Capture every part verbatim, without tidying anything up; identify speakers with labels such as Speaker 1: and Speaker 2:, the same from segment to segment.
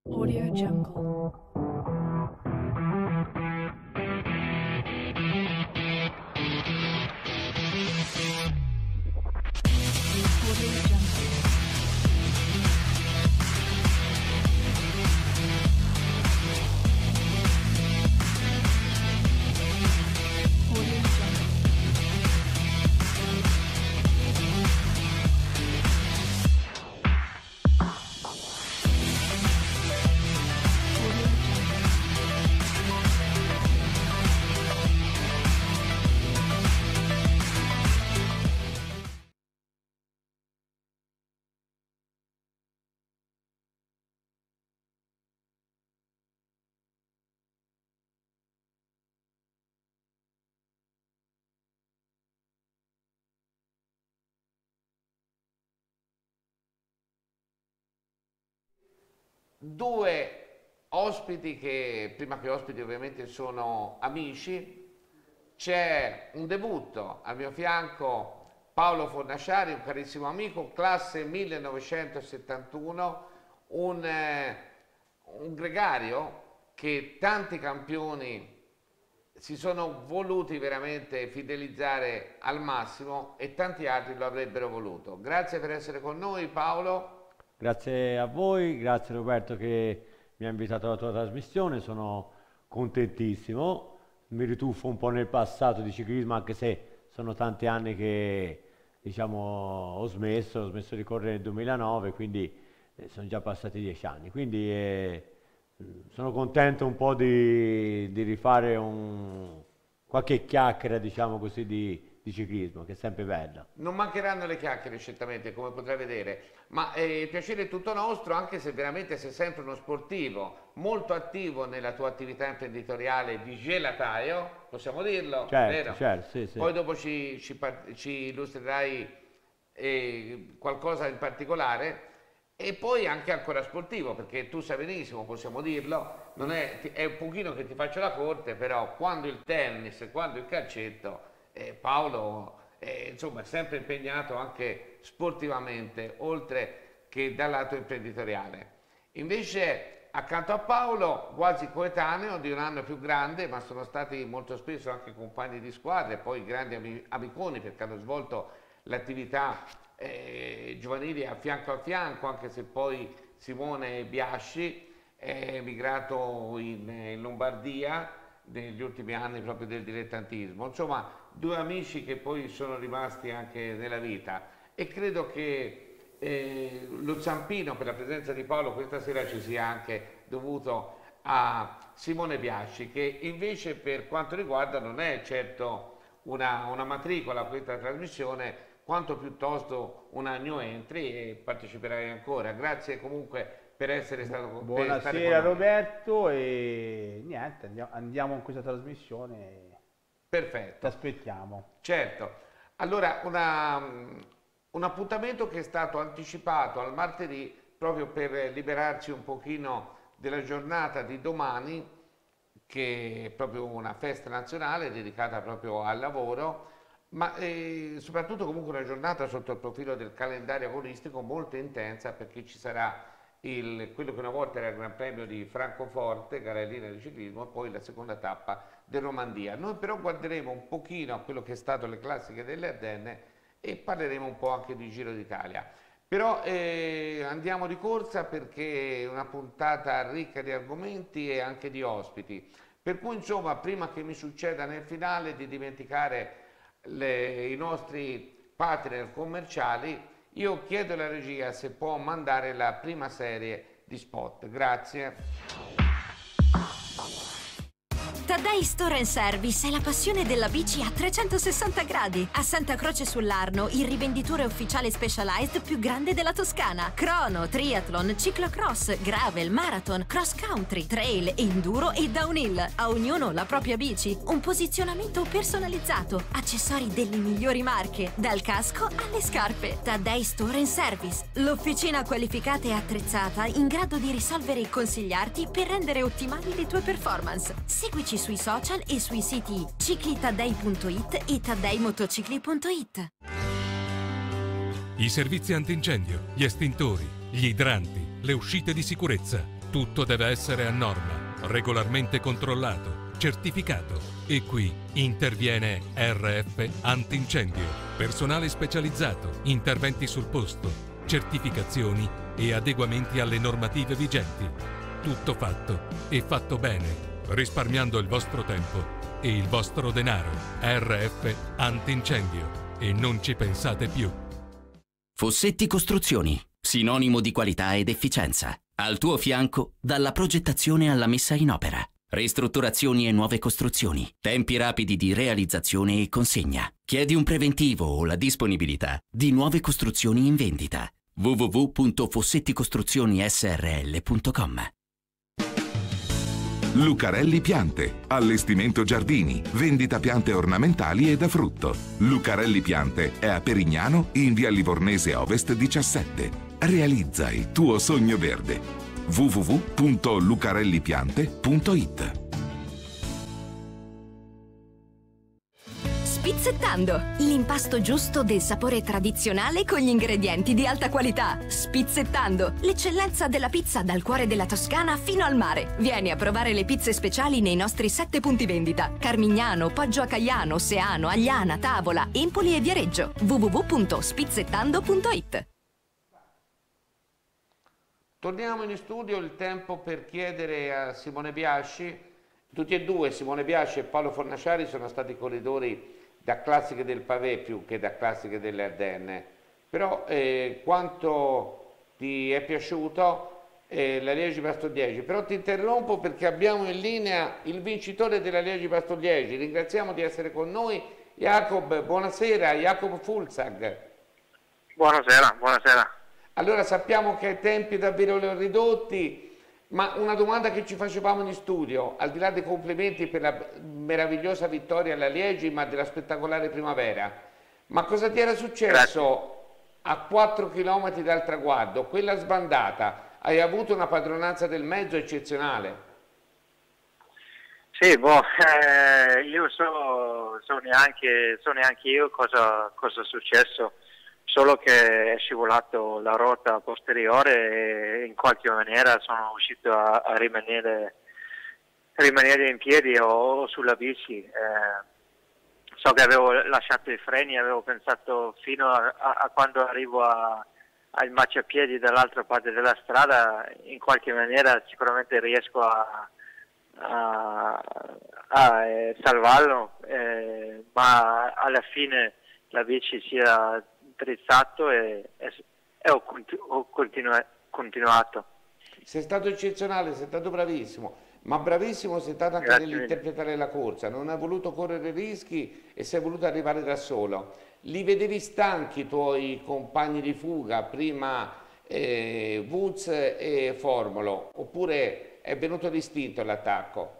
Speaker 1: Audio Jungle. Audio Jungle. Audio Jungle.
Speaker 2: Due ospiti che, prima che ospiti ovviamente, sono amici. C'è un debutto al mio fianco, Paolo Fornaciari, un carissimo amico, classe millenovecentosettantuno, un, eh, un gregario che tanti campioni si sono voluti veramente fidelizzare al massimo e tanti altri lo avrebbero voluto. Grazie per essere con noi, Paolo.
Speaker 3: Grazie a voi, grazie Roberto che mi ha invitato alla tua trasmissione, sono contentissimo, mi rituffo un po' nel passato di ciclismo, anche se sono tanti anni che diciamo ho smesso, ho smesso di correre nel duemilanove, quindi eh, sono già passati dieci anni, quindi eh, sono contento un po' di, di rifare un, qualche chiacchiera, diciamo così, di, di ciclismo, che è sempre bella.
Speaker 2: Non mancheranno le chiacchiere, certamente, come potrai vedere, ma eh, il piacere è tutto nostro, anche se veramente sei sempre uno sportivo, molto attivo nella tua attività imprenditoriale di gelataio, possiamo dirlo?
Speaker 3: Certo,
Speaker 2: vero?
Speaker 3: certo, sì, sì.
Speaker 2: Poi dopo ci, ci, par- ci illustrerai eh, qualcosa in particolare. E poi anche ancora sportivo, perché tu sai benissimo, possiamo dirlo, non è, è un pochino che ti faccio la corte, però quando il tennis e quando il calcetto, eh, Paolo eh, insomma è sempre impegnato anche sportivamente, oltre che dal lato imprenditoriale. Invece accanto a Paolo, quasi coetaneo, di un anno più grande, ma sono stati molto spesso anche compagni di squadra e poi grandi ami- amiconi, perché hanno svolto l'attività Eh, giovanili a fianco a fianco, anche se poi Simone Biasci è emigrato in, in Lombardia negli ultimi anni proprio del dilettantismo. Insomma, due amici che poi sono rimasti anche nella vita, e credo che eh, lo zampino per la presenza di Paolo questa sera ci sia anche dovuto a Simone Biasci, che invece per quanto riguarda non è certo una, una matricola a questa trasmissione, quanto piuttosto una new entry, e parteciperai ancora. Grazie comunque per essere stato con noi.
Speaker 4: Buonasera Roberto, e niente, andiamo, andiamo in questa trasmissione.
Speaker 2: Perfetto.
Speaker 4: Ti aspettiamo.
Speaker 2: Certo. Allora, una, un appuntamento che è stato anticipato al martedì proprio per liberarci un pochino della giornata di domani, che è proprio una festa nazionale dedicata proprio al lavoro, ma eh, soprattutto comunque una giornata sotto il profilo del calendario agonistico molto intensa, perché ci sarà il, quello che una volta era il Gran Premio di Francoforte, gara in linea di ciclismo, e poi la seconda tappa del Romandia. Noi però guarderemo un pochino a quello che è stato le classiche delle Ardenne e parleremo un po' anche di Giro d'Italia. Però eh, andiamo di corsa, perché è una puntata ricca di argomenti e anche di ospiti. Per cui insomma, prima che mi succeda nel finale di dimenticare Le, i nostri partner commerciali, io chiedo alla regia se può mandare la prima serie di spot. Grazie.
Speaker 5: Taddei Store and Service è la passione della bici a trecentosessanta gradi. A Santa Croce sul'Arno, il rivenditore ufficiale Specialized più grande della Toscana. Crono, triathlon, ciclocross, gravel, marathon, cross country, trail, enduro e downhill. A ognuno la propria bici, un posizionamento personalizzato, accessori delle migliori marche, dal casco alle scarpe. Taddei Store and Service, l'officina qualificata e attrezzata in grado di risolvere e consigliarti per rendere ottimali le tue performance. Seguici sui social e sui siti ciclitaddei punto it e taddeimotocicli punto it.
Speaker 6: I servizi antincendio, gli estintori, gli idranti, le uscite di sicurezza. Tutto deve essere a norma, regolarmente controllato, certificato. E qui interviene R F Antincendio. Personale specializzato, interventi sul posto, certificazioni e adeguamenti alle normative vigenti. Tutto fatto e fatto bene, risparmiando il vostro tempo e il vostro denaro. R F Antincendio. E non ci pensate più.
Speaker 7: Fossetti Costruzioni, sinonimo di qualità ed efficienza. Al tuo fianco, dalla progettazione alla messa in opera. Ristrutturazioni e nuove costruzioni. Tempi rapidi di realizzazione e consegna. Chiedi un preventivo o la disponibilità di nuove costruzioni in vendita. w w w punto fossetti costruzioni s r l punto com.
Speaker 8: Lucarelli Piante, allestimento giardini, vendita piante ornamentali e da frutto. Lucarelli Piante è a Perignano in via Livornese Ovest diciassette. Realizza il tuo sogno verde. w w w punto lucarellipiante punto it.
Speaker 5: Spizzettando, l'impasto giusto del sapore tradizionale con gli ingredienti di alta qualità. Spizzettando, l'eccellenza della pizza dal cuore della Toscana fino al mare. Vieni a provare le pizze speciali nei nostri sette punti vendita: Carmignano, Poggio a Caiano, Seano, Agliana, Tavola, Empoli e Viareggio. w w w punto spizzettando punto it.
Speaker 2: Torniamo in studio, il tempo per chiedere a Simone Biasci. Tutti e due, Simone Biasci e Paolo Fornaciari, sono stati corridori da classiche del pavé più che da classiche delle Ardenne. Però eh, quanto ti è piaciuto eh, la Liegi-Bastogliese? Però ti interrompo perché abbiamo in linea il vincitore della Liegi-Bastogliese. Ringraziamo di essere con noi Jacob. Buonasera, Jacob Fulzag.
Speaker 9: Buonasera, buonasera.
Speaker 2: Allora, sappiamo che ai tempi davvero li ho ridotti, ma una domanda che ci facevamo in studio, al di là dei complimenti per la meravigliosa vittoria alla Liegi, ma della spettacolare primavera, ma cosa ti era successo Grazie. a quattro chilometri dal traguardo, quella sbandata? Hai avuto una padronanza del mezzo eccezionale.
Speaker 9: Sì, boh, eh, io so, so, neanche, so neanche io cosa, cosa è successo. Solo che è scivolato la ruota posteriore e in qualche maniera sono riuscito a, a rimanere, rimanere in piedi o sulla bici. Eh, so che avevo lasciato i freni, avevo pensato fino a, a, a quando arrivo a, al marciapiedi dall'altra parte della strada, in qualche maniera sicuramente riesco a, a, a eh, salvarlo, eh, ma alla fine la bici sia drizzato e, e, e ho, continu ho continu continuato.
Speaker 2: Sei stato eccezionale, sei stato bravissimo, ma bravissimo sei stato anche nell'interpretare la corsa, non hai voluto correre rischi e sei voluto arrivare da solo. Li vedevi stanchi i tuoi compagni di fuga, prima eh, Woods e Formolo, oppure è venuto distinto l'attacco?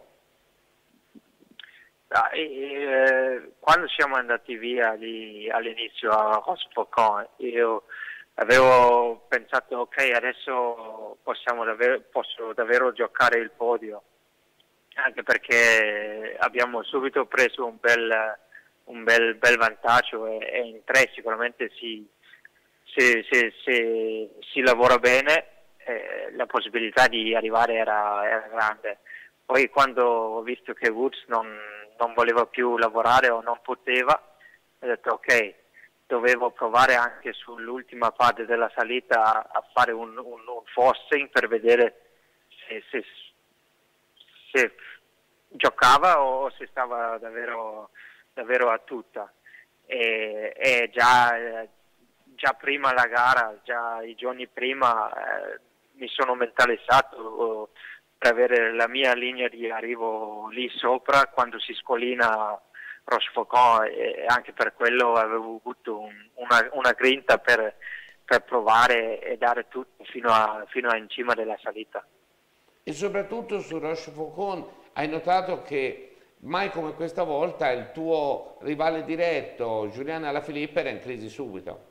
Speaker 9: Ah, eh, quando siamo andati via all'inizio a Rochefoucauld, io avevo pensato ok, adesso possiamo davvero, posso davvero giocare il podio, anche perché abbiamo subito preso un bel, un bel, bel vantaggio e, e in tre sicuramente si, se, se, se, si lavora bene, eh, la possibilità di arrivare era, era grande. Poi quando ho visto che Woods non, non voleva più lavorare o non poteva, ho detto ok, dovevo provare anche sull'ultima parte della salita a, a fare un, un, un forcing per vedere se, se, se giocava o se stava davvero, davvero a tutta. E, e già, già prima la gara, già i giorni prima, eh, mi sono mentalizzato per avere la mia linea di arrivo lì sopra quando si scolina Rochefoucauld, e anche per quello avevo avuto un, una, una grinta per, per provare e dare tutto fino a, fino a in cima della salita.
Speaker 2: E soprattutto su Rochefoucauld hai notato che mai come questa volta il tuo rivale diretto Julian Alaphilippe era in crisi subito.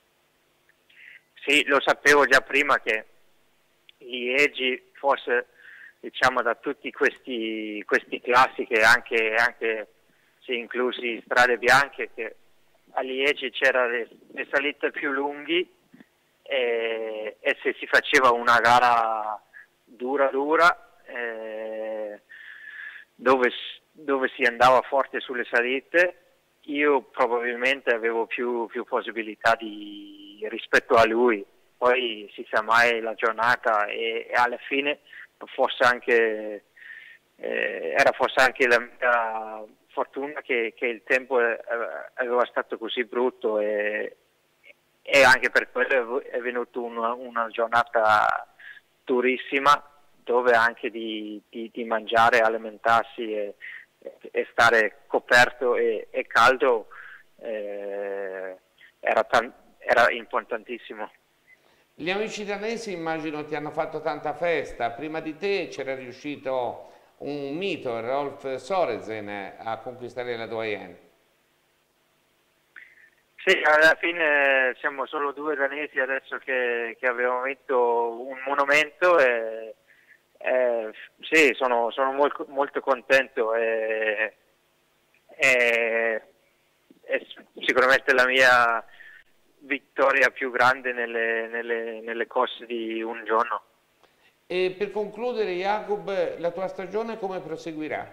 Speaker 9: Sì, lo sapevo già prima che Liegi forse, diciamo, da tutti questi, questi classiche, anche, anche se inclusi strade bianche, che a Liegi c'erano le, le salite più lunghe e, e se si faceva una gara dura dura, eh, dove, s- dove si andava forte sulle salite. Io probabilmente avevo più, più possibilità di, rispetto a lui, poi si sa mai la giornata e, e alla fine forse anche, eh, era forse anche la mia fortuna che, che il tempo eh, aveva stato così brutto e, e anche per quello è venuta una, una giornata durissima, dove anche di, di, di mangiare, alimentarsi e, e stare coperto e, e caldo eh, era, tan- era importantissimo.
Speaker 2: Gli amici danesi immagino ti hanno fatto tanta festa, prima di te c'era riuscito un mito, Rolf Sorensen, a conquistare la Doyen.
Speaker 9: Sì, alla fine siamo solo due danesi adesso che, che abbiamo vinto un monumento e eh, sì, sono, sono molto, molto contento e, e, è sicuramente la mia vittoria più grande nelle, nelle, nelle corse di un giorno.
Speaker 2: E per concludere, Jacob, la tua stagione come proseguirà?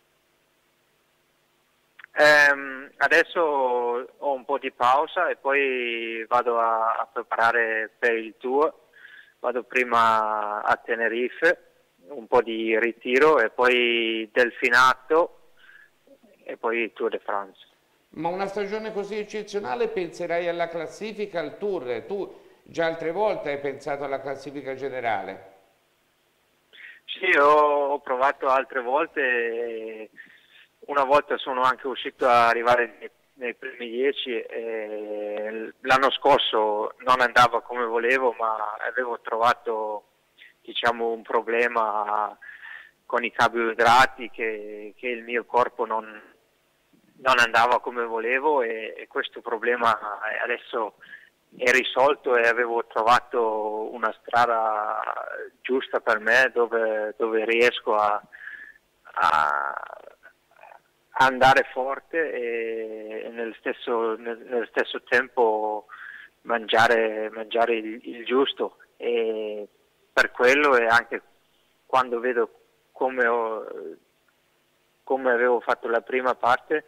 Speaker 9: Ehm, adesso ho un po' di pausa e poi vado a, a preparare per il tour. Vado prima a Tenerife, un po' di ritiro e poi delfinato e poi Tour de France.
Speaker 2: Ma una stagione così eccezionale penserai alla classifica, al tour? Tu già altre volte hai pensato alla classifica generale.
Speaker 9: Sì, ho, ho provato altre volte, e una volta sono anche uscito a arrivare nei, nei primi dieci, e l'anno scorso non andava come volevo, ma avevo trovato diciamo un problema con i carboidrati che, che il mio corpo non, non andava come volevo e, e questo problema adesso è risolto e avevo trovato una strada giusta per me dove, dove riesco a, a andare forte e, e nel, stesso, nel, nel stesso tempo mangiare, mangiare il, il giusto, e per quello e anche quando vedo come, ho, come avevo fatto la prima parte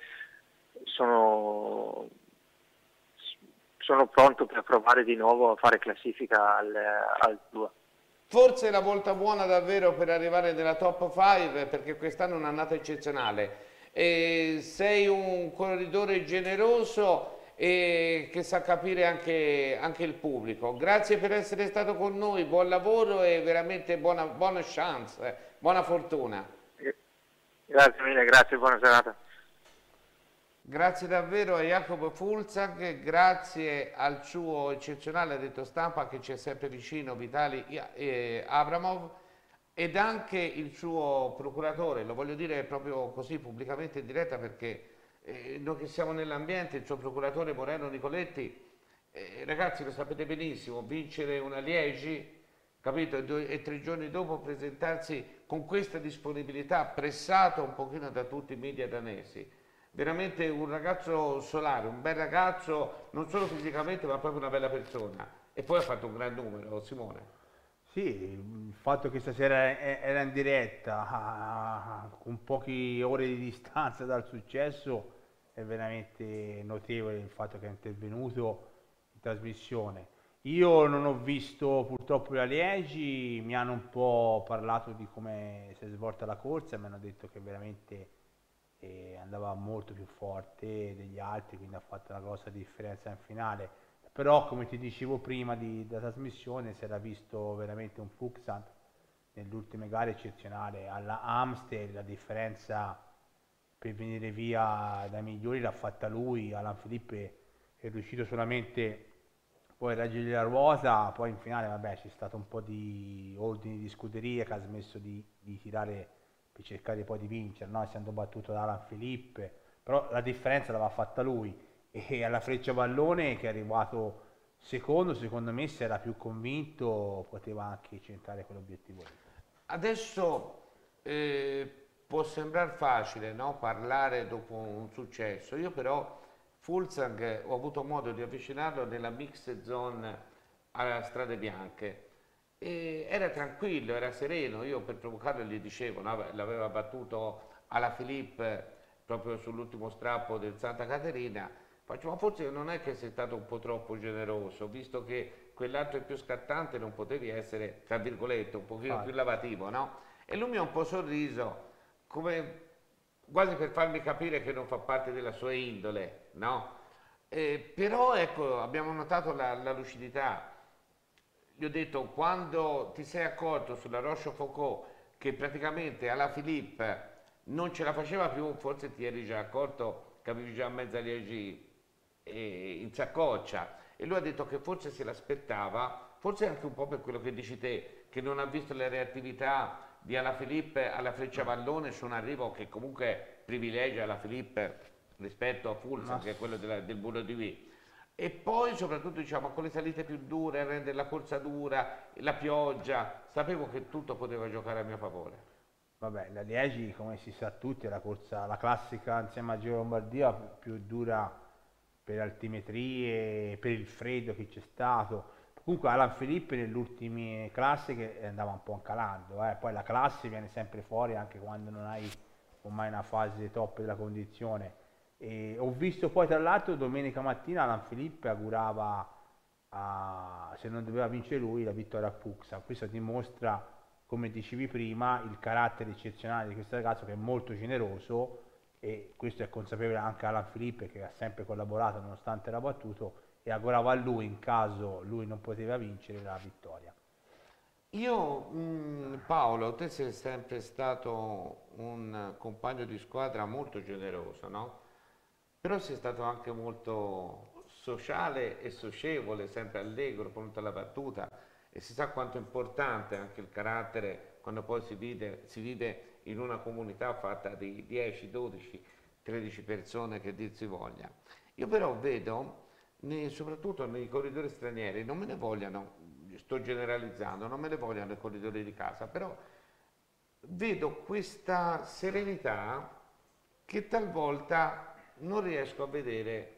Speaker 9: sono sono pronto per provare di nuovo a fare classifica al, al Tour.
Speaker 2: Forse è la volta buona davvero per arrivare nella top cinque, perché quest'anno è un'annata eccezionale. E sei un corridore generoso e che sa capire anche, anche il pubblico. Grazie per essere stato con noi, buon lavoro e veramente buona, buona chance, buona fortuna.
Speaker 9: Grazie mille, grazie, buona serata.
Speaker 2: Grazie davvero a Jacopo Fulzang, grazie al suo eccezionale addetto stampa che ci è sempre vicino, Vitali eh, Abramov, ed anche il suo procuratore, lo voglio dire proprio così pubblicamente in diretta perché eh, noi che siamo nell'ambiente, il suo procuratore Moreno Nicoletti, eh, ragazzi lo sapete benissimo, vincere una Liegi, capito, e, due, e tre giorni dopo presentarsi con questa disponibilità, pressato un pochino da tutti i media danesi. Veramente un ragazzo solare, un bel ragazzo, non solo fisicamente ma proprio una bella persona. E poi ha fatto un gran numero, Simone.
Speaker 4: Sì, il fatto che stasera era in diretta, ah, con poche ore di distanza dal successo, è veramente notevole il fatto che è intervenuto in trasmissione. Io non ho visto purtroppo la Liegi, mi hanno un po' parlato di come si è svolta la corsa, mi hanno detto che veramente e andava molto più forte degli altri, quindi ha fatto una grossa differenza in finale. Però come ti dicevo prima di, della trasmissione, si era visto veramente un Fuglsang nelle ultime gare eccezionale. Alla Amstel la differenza per venire via dai migliori l'ha fatta lui, Alain Philippe è riuscito solamente poi a reggere la ruota, poi in finale vabbè c'è stato un po' di ordini di scuderia che ha smesso di, di tirare per cercare poi di vincere, no? Essendo battuto da Alain Philippe, però la differenza l'aveva fatta lui, e alla Freccia Vallone che è arrivato secondo, secondo me se era più convinto poteva anche centrare quell'obiettivo lì.
Speaker 2: Adesso eh, può sembrare facile, no? Parlare dopo un successo, io però Fulzang ho avuto modo di avvicinarlo nella mixed zone alle Strade Bianche E era tranquillo, era sereno. Io per provocarlo gli dicevo, no, l'aveva battuto alla Philippe proprio sull'ultimo strappo del Santa Caterina. Faccio, ma forse non è che sei stato un po' troppo generoso, visto che quell'altro è più scattante, non potevi essere, tra virgolette, un pochino
Speaker 4: Ah.
Speaker 2: più lavativo, no? E lui mi ha un po' sorriso, come quasi per farmi capire che non fa parte della sua indole, no? Eh, però ecco, abbiamo notato la, la lucidità. Gli ho detto, quando ti sei accorto sulla Rochefoucauld che praticamente alla Philippe non ce la faceva più, forse ti eri già accorto che avevi già mezza Liegi in saccoccia, e lui ha detto che forse se l'aspettava, forse anche un po' per quello che dici te, che non ha visto le reattività di Alaphilippe alla Frecciavallone su un arrivo che comunque privilegia Alaphilippe rispetto a Fulsa, che è quello della, del Burro di V. E poi soprattutto diciamo con le salite più dure, a rendere la corsa dura, la pioggia, sapevo che tutto poteva giocare a mio favore.
Speaker 4: Vabbè, la Liegi, come si sa tutti, è la corsa, la classica insieme a Giro Lombardia più dura per altimetrie, per il freddo che c'è stato. Comunque Alaphilippe nelle ultime classiche andava un po' calando, eh. Poi la classe viene sempre fuori anche quando non hai ormai una fase top della condizione. E ho visto poi tra l'altro domenica mattina Alaphilippe augurava, a, se non doveva vincere lui, la vittoria a Puxa. Questo dimostra, come dicevi prima, il carattere eccezionale di questo ragazzo, che è molto generoso, e questo è consapevole anche Alaphilippe, che ha sempre collaborato nonostante era battuto, e augurava a lui, in caso lui non poteva vincere, la vittoria.
Speaker 2: Io, mh, Paolo, te sei sempre stato un compagno di squadra molto generoso, no? Però sei stato anche molto sociale e socievole, sempre allegro, pronto alla battuta, e si sa quanto è importante anche il carattere quando poi si vive, si vive in una comunità fatta di dieci, dodici, tredici persone, che dir si voglia. Io però vedo, nei, soprattutto nei corridori stranieri, non me ne vogliano, sto generalizzando, non me ne vogliano i corridori di casa, però vedo questa serenità che talvolta non riesco a vedere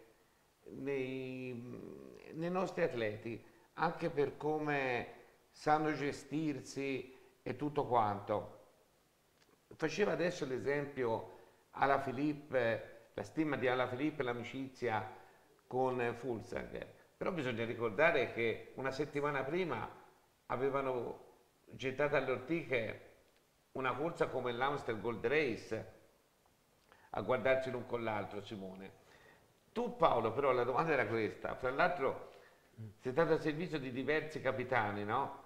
Speaker 2: nei, nei nostri atleti, anche per come sanno gestirsi e tutto quanto. Faceva adesso l'esempio Alaphilippe, la stima di Alaphilippe, l'amicizia con Fulsanger, però bisogna ricordare che una settimana prima avevano gettato alle ortiche una corsa come l'Amstel Gold Race, a guardarci l'un con l'altro, Simone. Tu, Paolo, però la domanda era questa, fra l'altro sei stato a servizio di diversi capitani, no?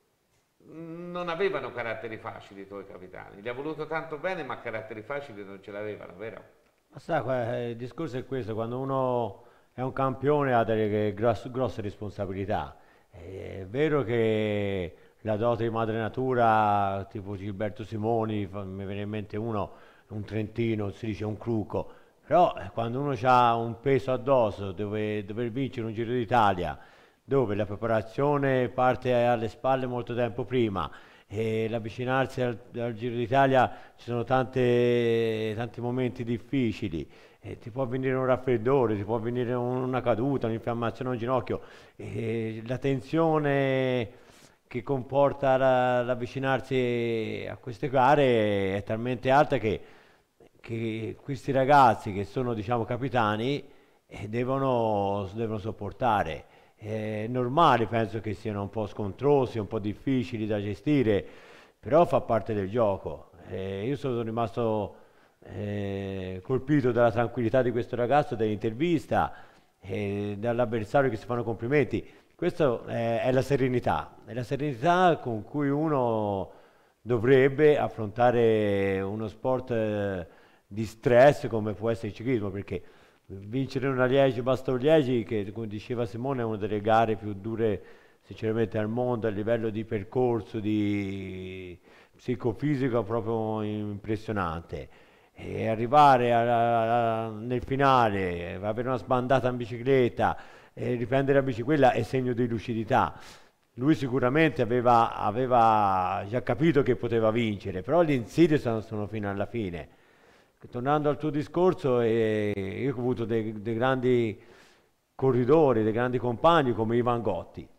Speaker 2: Non avevano caratteri facili i tuoi capitani, li ha voluto tanto bene, ma caratteri facili non ce l'avevano, vero?
Speaker 3: Ma sai, il discorso è questo: quando uno è un campione ha delle grosse, grosse responsabilità. È vero che la dote di madre natura, tipo Gilberto Simoni, mi viene in mente uno, un trentino, si dice un cruco, però quando uno ha un peso addosso, dove dover vincere un Giro d'Italia, dove la preparazione parte alle spalle molto tempo prima, e l'avvicinarsi al, al Giro d'Italia, ci sono tante, tanti momenti difficili, e ti può venire un raffreddore, ti può venire una caduta, un'infiammazione a un ginocchio, e la tensione che comporta la, l'avvicinarsi a queste gare è talmente alta che, che questi ragazzi che sono, diciamo, capitani, eh, devono, devono sopportare. È normale, penso che siano un po' scontrosi, un po' difficili da gestire, però fa parte del gioco. Eh, io sono rimasto eh, colpito dalla tranquillità di questo ragazzo, dall'intervista, e dall'avversario che si fanno complimenti. Questa è, è la serenità, è la serenità con cui uno dovrebbe affrontare uno sport eh, di stress come può essere il ciclismo, perché vincere una Liegi-Bastogne-Liegi, che come diceva Simone è una delle gare più dure sinceramente al mondo, a livello di percorso, di psicofisico proprio impressionante, e arrivare a, a, nel finale, avere una sbandata in bicicletta e riprendere la bicicletta è segno di lucidità. Lui sicuramente aveva, aveva già capito che poteva vincere, però gli insidie sono, sono fino alla fine. Tornando al tuo discorso, eh, io ho avuto dei, dei grandi corridori, dei grandi compagni come Ivan Gotti.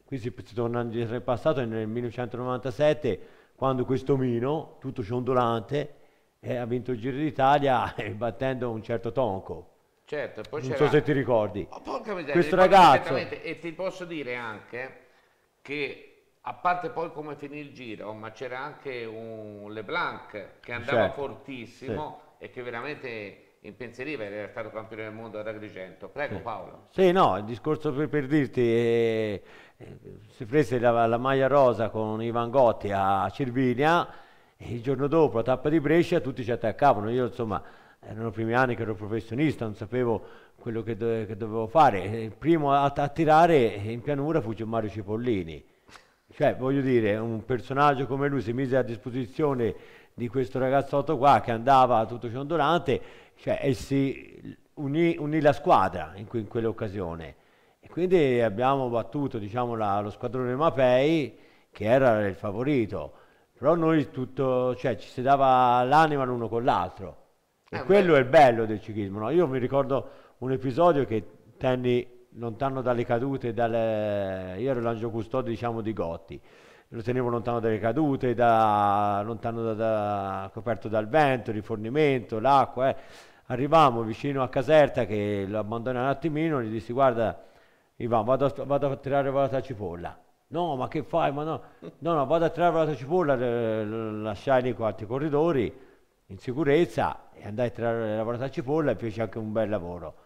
Speaker 3: qui si, si torna indietro nel passato, nel millenovecentonovantasette, quando questo Mino, tutto ciondolante, eh, ha vinto il Giro d'Italia eh, battendo un certo Tonco.
Speaker 2: Certo, poi
Speaker 3: non
Speaker 2: c'era...
Speaker 3: so se ti ricordi.
Speaker 2: Oh, porca miseria,
Speaker 3: questo
Speaker 2: ricordo
Speaker 3: ragazzo...
Speaker 2: perfettamente. E ti posso dire anche che, a parte poi come finì il Giro, ma c'era anche un Leblanc che andava
Speaker 3: Certo,
Speaker 2: fortissimo e che veramente impensieriva, era stato campione del mondo ad Agrigento. Prego,
Speaker 3: Sì.
Speaker 2: Paolo.
Speaker 3: Sì, no, il discorso per, per dirti, eh, eh, si prese la, la maglia rosa con Ivan Gotti a Cervinia e il giorno dopo, la tappa di Brescia, tutti ci attaccavano. Io, insomma, erano i primi anni che ero professionista, non sapevo quello che, do- che dovevo fare. Il primo a, a tirare in pianura fu Mario Cipollini. Cioè, voglio dire, un personaggio come lui si mise a disposizione di questo ragazzotto qua che andava tutto ciondolante, cioè, e si unì, unì la squadra in, que- in quell'occasione. E quindi abbiamo battuto, diciamo, la- lo squadrone Mapei, che era il favorito. Però noi tutto, cioè, ci si dava l'anima l'uno con l'altro. E
Speaker 2: Eh,
Speaker 3: quello
Speaker 2: beh.
Speaker 3: è il bello del ciclismo, no? Io mi ricordo un episodio che tenni lontano dalle cadute, dalle... io ero l'angelo custode, diciamo, di Gotti. Lo tenevo lontano dalle cadute, da... lontano da... da... coperto dal vento, rifornimento, l'acqua. Eh. Arrivavamo vicino a Caserta che lo abbandonai un attimino, gli dissi: guarda Ivan, vado a, vado a tirare la cipolla. No, ma che fai? Ma no, no, no, vado a tirare la cipolla, le- le- lasciai lì quattro corridori in sicurezza e andai a tirare la cipolla e feci anche un bel lavoro.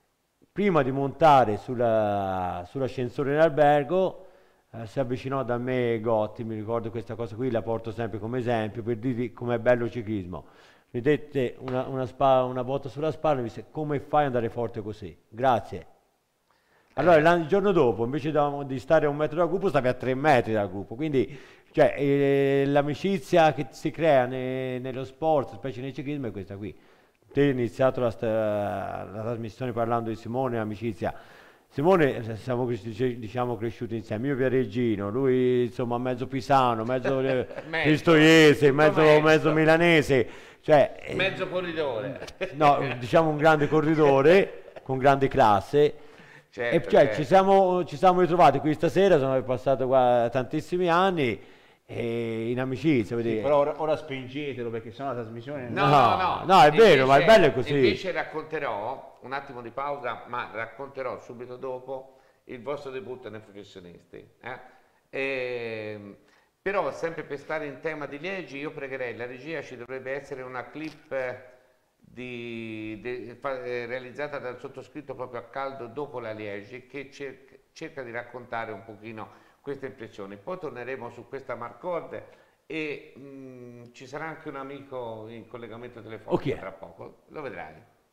Speaker 3: Prima di montare sulla- sull'ascensore in albergo, eh, si avvicinò da me Gotti, mi ricordo questa cosa qui, la porto sempre come esempio per dirvi com'è bello il ciclismo. Mi dette una, una, spa- una botta sulla spalla e mi disse: come fai ad andare forte così? Grazie. Allora l'anno- il giorno dopo, invece da- di stare a un metro dal gruppo, stavi a tre metri dal gruppo. Quindi, cioè, eh, l'amicizia che si crea ne- nello sport, specie nel ciclismo, è questa qui. Te hai iniziato la, sta- la trasmissione parlando di Simone e amicizia. Simone, eh, siamo cres- diciamo cresciuti insieme, io viareggino, lui insomma mezzo pisano, mezzo eh,
Speaker 2: Mezzo,
Speaker 3: pistoiese,
Speaker 2: tutto
Speaker 3: mezzo,
Speaker 2: mezzo.
Speaker 3: mezzo milanese, cioè, eh,
Speaker 2: Mezzo corridore.
Speaker 3: no, diciamo un grande corridore con grande classe.
Speaker 2: Certo,
Speaker 3: E cioè,
Speaker 2: certo.
Speaker 3: ci siamo, ci siamo ritrovati qui stasera, sono passati qua tantissimi anni e in amicizia.
Speaker 4: Sì,
Speaker 3: vedi.
Speaker 4: però ora, ora spingetelo perché sennò la trasmissione
Speaker 2: No,
Speaker 3: No,
Speaker 2: no, no,
Speaker 3: no, è vero, ma è bello è così.
Speaker 2: Invece racconterò, un attimo di pausa, ma racconterò subito dopo il vostro debutto nei professionisti. eh. Ehm, però, sempre per stare in tema di Liegi, io pregherei la regia, ci dovrebbe essere una clip eh, di- de- fa- eh, realizzata dal sottoscritto proprio a caldo dopo la Liegi, che cer- cerca di raccontare un pochino queste impressioni. Poi torneremo su questa Marcord e mh, ci sarà anche un amico in collegamento telefonico
Speaker 3: Ok.
Speaker 2: tra poco, lo vedrai.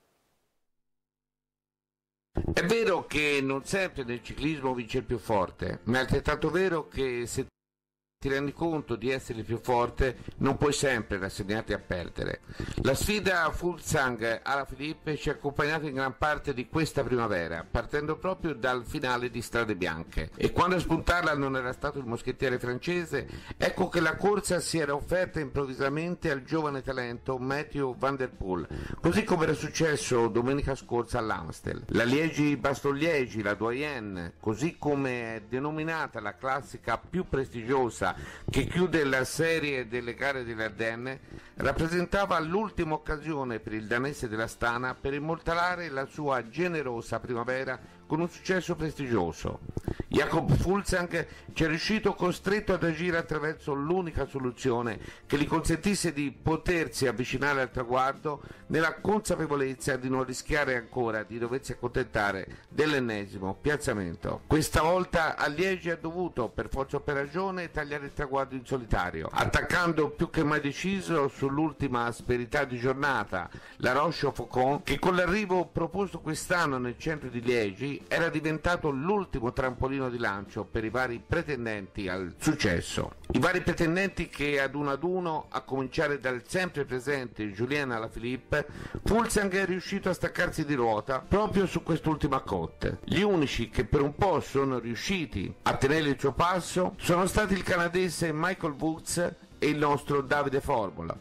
Speaker 2: È vero che non sempre nel ciclismo vince il più forte, ma è altrettanto vero che se ti rendi conto di essere il più forte non puoi sempre rassegnarti a perdere. La sfida Fuglsang Alaphilippe ci ha accompagnato in gran parte di questa primavera, partendo proprio dal finale di Strade Bianche, e quando a spuntarla non era stato il moschettiere francese, ecco che la corsa si era offerta improvvisamente al giovane talento Mathieu Van Der Poel, così come era successo domenica scorsa all'Amstel. La Liegi-Bastogne-Liegi, la Doyenne, così come è denominata la classica più prestigiosa che chiude la serie delle gare delle Ardenne, rappresentava l'ultima occasione per il danese dell'Astana per immortalare la sua generosa primavera con un successo prestigioso. Jakob Fuglsang ci è riuscito costretto ad agire attraverso l'unica soluzione che gli consentisse di potersi avvicinare al traguardo nella consapevolezza di non rischiare ancora di doversi accontentare dell'ennesimo piazzamento. Questa volta a Liegi ha dovuto, per forza o per ragione, tagliare il traguardo in solitario, attaccando più che mai deciso sull'ultima asperità di giornata, la Roche-au-Faucon, che con l'arrivo proposto quest'anno nel centro di Liegi era diventato l'ultimo trampolino di lancio per i vari pretendenti al successo. I vari pretendenti che ad uno ad uno, a cominciare dal sempre presente Julien Alaphilippe, Fuglsang è riuscito a staccarsi di ruota proprio su quest'ultima cotte. Gli unici che per un po' sono riusciti a tenere il suo passo sono stati il canadese Michael Woods e il nostro Davide Formula.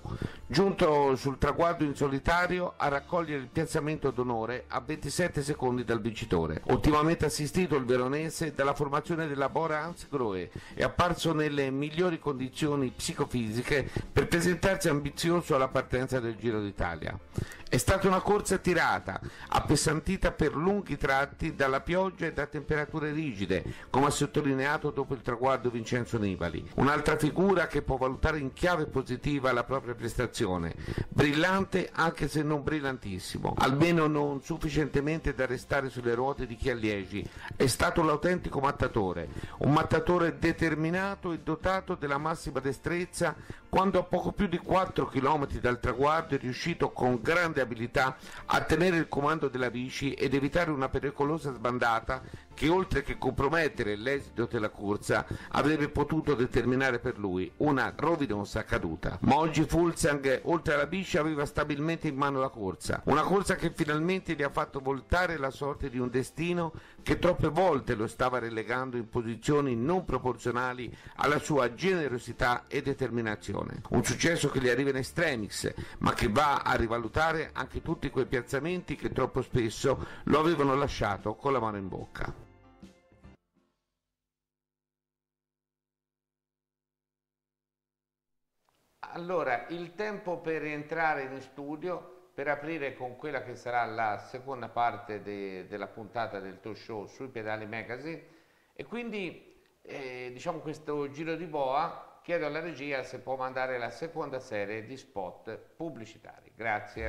Speaker 2: giunto sul traguardo in solitario a raccogliere il piazzamento d'onore a ventisette secondi dal vincitore. Ultimamente assistito il veronese dalla formazione della Bora Hansgrohe, è apparso nelle migliori condizioni psicofisiche per presentarsi ambizioso alla partenza del Giro d'Italia. È stata una corsa tirata, appesantita per lunghi tratti dalla pioggia e da temperature rigide, come ha sottolineato dopo il traguardo Vincenzo Nibali. Un'altra figura che può valutare in chiave positiva la propria prestazione, brillante anche se non brillantissimo, almeno non sufficientemente da restare sulle ruote di Chialiegi. È stato l'autentico mattatore, un mattatore determinato e dotato della massima destrezza, quando a poco più di quattro chilometri dal traguardo è riuscito con grande abilità a tenere il comando della bici ed evitare una pericolosa sbandata che, oltre che compromettere l'esito della corsa, avrebbe potuto determinare per lui una rovinosa caduta. Ma oggi Fuglsang, oltre alla bici, aveva stabilmente in mano la corsa, una corsa che finalmente gli ha fatto voltare la sorte di un destino che troppe volte lo stava relegando in posizioni non proporzionali alla sua generosità e determinazione. Un successo che gli arriva in extremis, ma che va a rivalutare anche tutti quei piazzamenti che troppo spesso lo avevano lasciato con la mano in bocca. Allora, il tempo per entrare in studio, per aprire con quella che sarà la seconda parte de, della puntata del talk show sui Pedali Magazine, e quindi eh, diciamo questo giro di boa, chiedo alla regia se può mandare la seconda serie di spot pubblicitari. Grazie.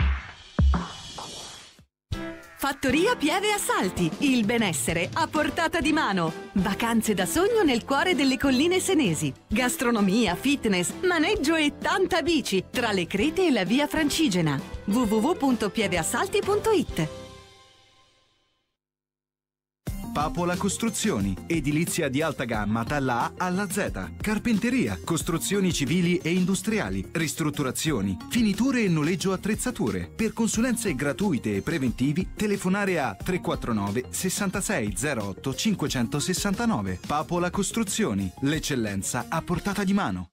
Speaker 10: Fattoria Pieve Assalti, il benessere a portata di mano. Vacanze da sogno nel cuore delle colline senesi. Gastronomia, fitness, maneggio e tanta bici tra le crete e la via Francigena. w w w punto pieveassalti punto it.
Speaker 11: Papola Costruzioni, edilizia di alta gamma dalla A alla Z, carpenteria, costruzioni civili e industriali, ristrutturazioni, finiture e noleggio attrezzature. Per consulenze gratuite e preventivi telefonare a tre quattro nove sessantasei zero otto cinquecentosessantanove. Papola Costruzioni, l'eccellenza a portata di mano.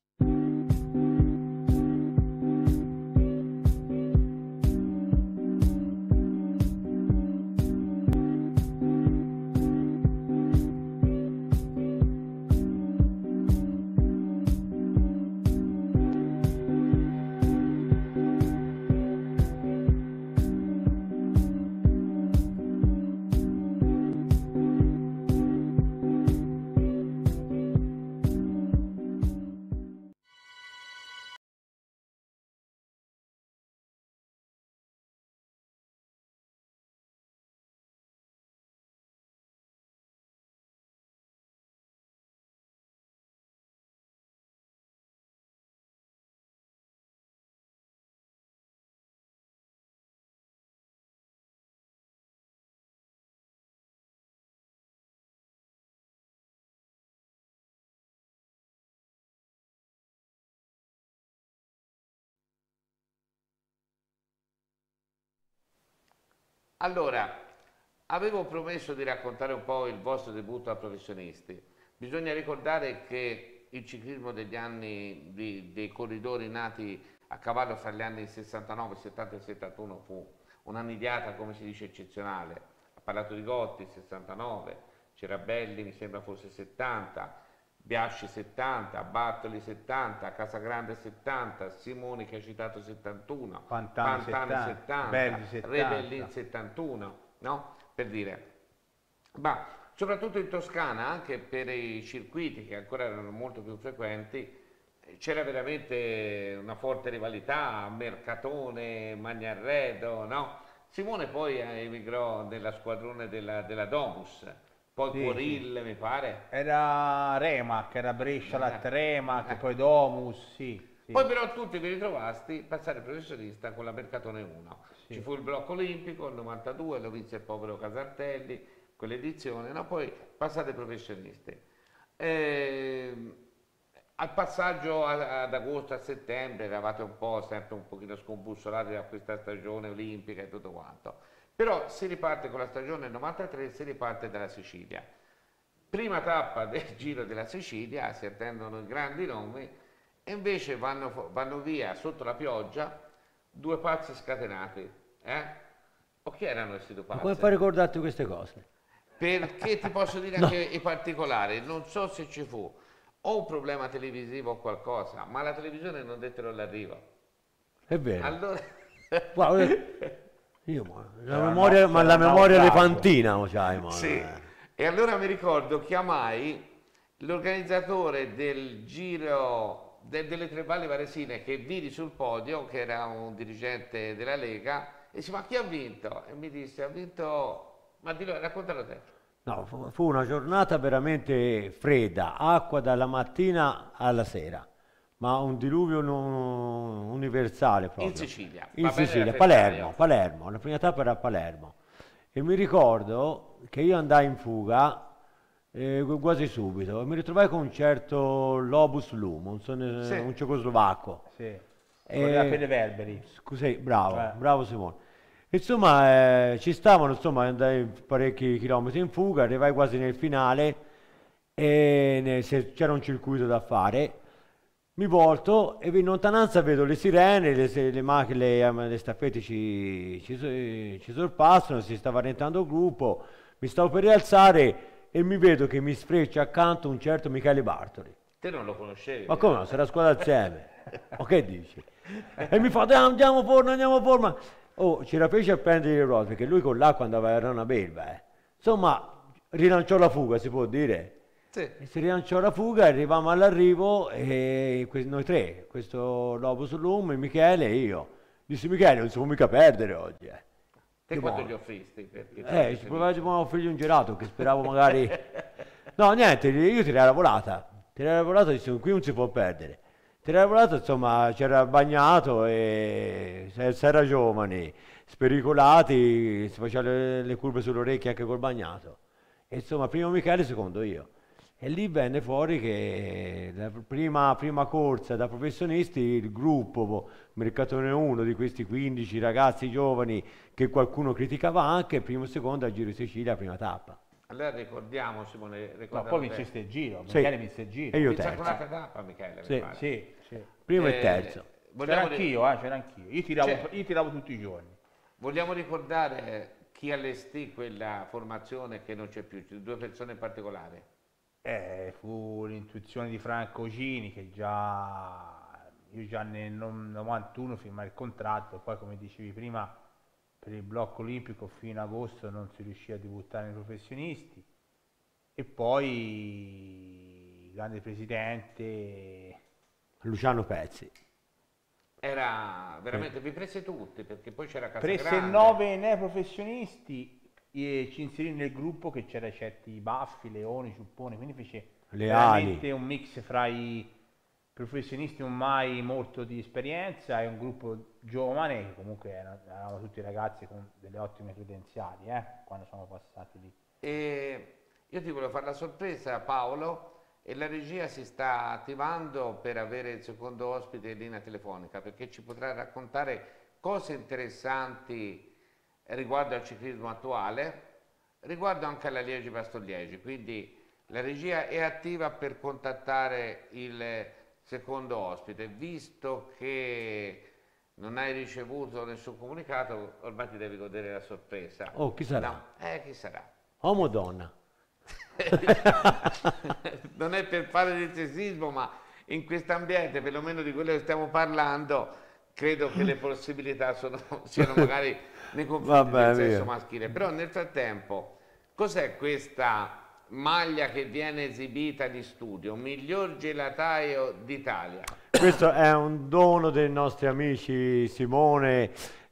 Speaker 2: Allora, avevo promesso di raccontare un po' il vostro debutto a professionisti. Bisogna ricordare che il ciclismo degli anni di, dei corridori nati a cavallo fra gli anni sessantanove, settanta e settantuno fu una nidiata, come si dice, eccezionale. Ha parlato di Gotti, sessantanove, Cerabelli mi sembra fosse settanta, Biasci settanta, Bartoli settanta, Casagrande settanta, Simoni che ha citato settantuno,
Speaker 4: Pantani settanta,
Speaker 2: settanta,
Speaker 4: Bergi settanta,
Speaker 2: Rebellin settantuno, no? Per dire. Ma soprattutto in Toscana, anche per i circuiti che ancora erano molto più frequenti, c'era veramente una forte rivalità, Mercatone, Magnarredo, no? Simone poi emigrò nella squadrone della, della Domus, poi
Speaker 4: sì,
Speaker 2: Corille, sì, mi pare.
Speaker 4: Era Remac, era Brescia,
Speaker 2: Eh.
Speaker 4: Latte Remac,
Speaker 2: Eh.
Speaker 4: poi Domus, sì, sì.
Speaker 2: Poi però tutti vi ritrovasti passare professionista con la Mercatone uno.
Speaker 4: Sì.
Speaker 2: Ci fu il blocco olimpico, il novantadue, lo vinse il povero Casartelli, quell'edizione, no? Poi passate professionisti. Eh, al passaggio a- ad agosto, a settembre, eravate un po' sempre un pochino scombussolati da questa stagione olimpica e tutto quanto. Però si riparte con la stagione novantatré, si riparte dalla Sicilia. Prima tappa del Giro della Sicilia, si attendono i grandi nomi E invece vanno, fu- vanno via sotto la pioggia due pazzi scatenati. Eh? O chi erano questi due
Speaker 3: Ma
Speaker 2: pazzi?
Speaker 3: come fai a ricordarti queste cose?
Speaker 2: Perché ti posso dire
Speaker 3: No.
Speaker 2: anche i particolari, non so se ci fu o un problema televisivo o qualcosa, ma la televisione non dettero l'arrivo.
Speaker 3: È vero.
Speaker 2: Allora...
Speaker 3: Guarda, io, ma la
Speaker 4: Era
Speaker 3: memoria,
Speaker 4: un-
Speaker 3: ma
Speaker 4: era
Speaker 3: la
Speaker 4: un
Speaker 3: memoria
Speaker 4: naufragio.
Speaker 3: elefantina, o c'hai, ma-
Speaker 2: Sì. E allora mi ricordo, chiamai l'organizzatore del giro de- delle tre valli varesine che vidi sul podio, che era un dirigente della Lega, e disse: ma chi ha vinto? E mi disse: ha vinto, ma dillo, raccontalo te.
Speaker 3: No, fu, fu una giornata veramente fredda, acqua dalla mattina alla sera, ma un diluvio non- universale proprio.
Speaker 2: In Sicilia.
Speaker 3: In
Speaker 2: Va bene
Speaker 3: Sicilia,
Speaker 2: la
Speaker 3: Palermo,
Speaker 2: Ferrario.
Speaker 3: Palermo, la prima tappa era a Palermo. E mi ricordo che io andai in fuga eh, quasi subito e mi ritrovai con un certo Lobus Lum, un, son-
Speaker 2: Sì.
Speaker 3: un cecoslovacco.
Speaker 4: Sì.
Speaker 3: Eh,
Speaker 4: Voleva per le verberi.
Speaker 3: Scusi, bravo,
Speaker 4: Eh.
Speaker 3: bravo Simone. Insomma, eh, ci stavano, insomma, andai parecchi chilometri in fuga, arrivai quasi nel finale e ne- se c'era un circuito da fare. Mi volto e in lontananza vedo le sirene, le, se- le macchine, le, le staffette ci, ci, so- ci sorpassano, si stava rallentando il gruppo, mi stavo per rialzare e mi vedo che mi sfreccia accanto un certo Michele Bartoli.
Speaker 2: Te non lo conoscevi?
Speaker 3: Ma come no, se la squadra insieme? Ma che dici? E mi fa, "Dai, andiamo forma, andiamo forma. Oh, c'era fece a prendere le ruote, perché lui con l'acqua andava, era una belva, eh. Insomma, rilanciò la fuga, si può dire.
Speaker 2: Sì.
Speaker 3: E si rilanciò la fuga, arrivavamo all'arrivo e que- noi tre, questo Lobus Lum, Michele e io. Dissi: Michele, non si può mica perdere oggi. Eh,
Speaker 2: Te
Speaker 3: Che
Speaker 2: quanto
Speaker 3: buono.
Speaker 2: gli offristi? Perché
Speaker 3: eh ci provavo a offrirgli un gelato, che speravo magari... No, niente, io tirai la volata. Tirai la volata e dissi: qui non si può perdere. Tirai la volata, insomma, c'era bagnato e se, se era giovani, spericolati, si faceva le, le curve sulle orecchie anche col bagnato. E insomma, primo Michele, secondo io. E lì venne fuori che la prima, prima corsa da professionisti, il gruppo Mercatone uno di questi quindici ragazzi giovani che qualcuno criticava anche, primo e secondo al Giro di Sicilia, prima tappa.
Speaker 2: Allora ricordiamo, Simone,
Speaker 4: No,
Speaker 2: ricordiamo
Speaker 4: poi
Speaker 2: te.
Speaker 4: vinceste il giro,
Speaker 3: Sì.
Speaker 4: Michele vinse il giro.
Speaker 3: E io
Speaker 2: Vince
Speaker 3: terzo.
Speaker 2: anche un'altra tappa, Michele, mi
Speaker 3: Sì.
Speaker 2: pare.
Speaker 4: Sì, sì.
Speaker 3: Primo
Speaker 2: Eh,
Speaker 3: e terzo.
Speaker 2: Vogliamo,
Speaker 4: C'era
Speaker 2: ri-
Speaker 4: anch'io, eh, c'era anch'io. Io tiravo,
Speaker 2: C'è-
Speaker 4: io tiravo tutti i giorni.
Speaker 2: vogliamo ricordare chi allestì quella formazione che non c'è più, due persone in particolare.
Speaker 4: Eh, fu l'intuizione di Franco Gini che già, io già nel non- novantuno firmai il contratto, poi come dicevi prima per il blocco olimpico fino a agosto non si riuscì a debuttare nei professionisti e poi il grande presidente
Speaker 3: Luciano Pezzi.
Speaker 2: Era veramente, vi prese tutti, perché poi c'era
Speaker 4: prese
Speaker 2: Casagrande.
Speaker 4: nove nei professionisti e ci inserì nel gruppo che c'era certi Baffi, Leoni, Ciupponi, quindi fece
Speaker 3: Leali.
Speaker 4: veramente un mix fra i professionisti ormai molto di esperienza e un gruppo giovane che comunque erano, eravamo tutti ragazzi con delle ottime credenziali eh, quando siamo passati lì.
Speaker 2: E io ti volevo fare la sorpresa, Paolo, e la regia si sta attivando per avere il secondo ospite in linea telefonica, perché ci potrà raccontare cose interessanti riguardo al ciclismo attuale, riguardo anche alla Liegi-Bastogliegi, quindi la regia è attiva per contattare il secondo ospite. Visto che non hai ricevuto nessun comunicato, ormai ti devi godere la sorpresa.
Speaker 3: Oh, chi sarà?
Speaker 2: No, eh, chi sarà?
Speaker 3: Uomo o donna?
Speaker 2: Non è per fare del sessismo, ma in questo ambiente, perlomeno di quello che stiamo parlando, credo che le possibilità sono, siano magari nei confronti
Speaker 3: Vabbè,
Speaker 2: del sesso
Speaker 3: via.
Speaker 2: maschile. Però nel frattempo, cos'è questa maglia che viene esibita di studio? Miglior gelataio d'Italia.
Speaker 3: Questo è un dono dei nostri amici Simone,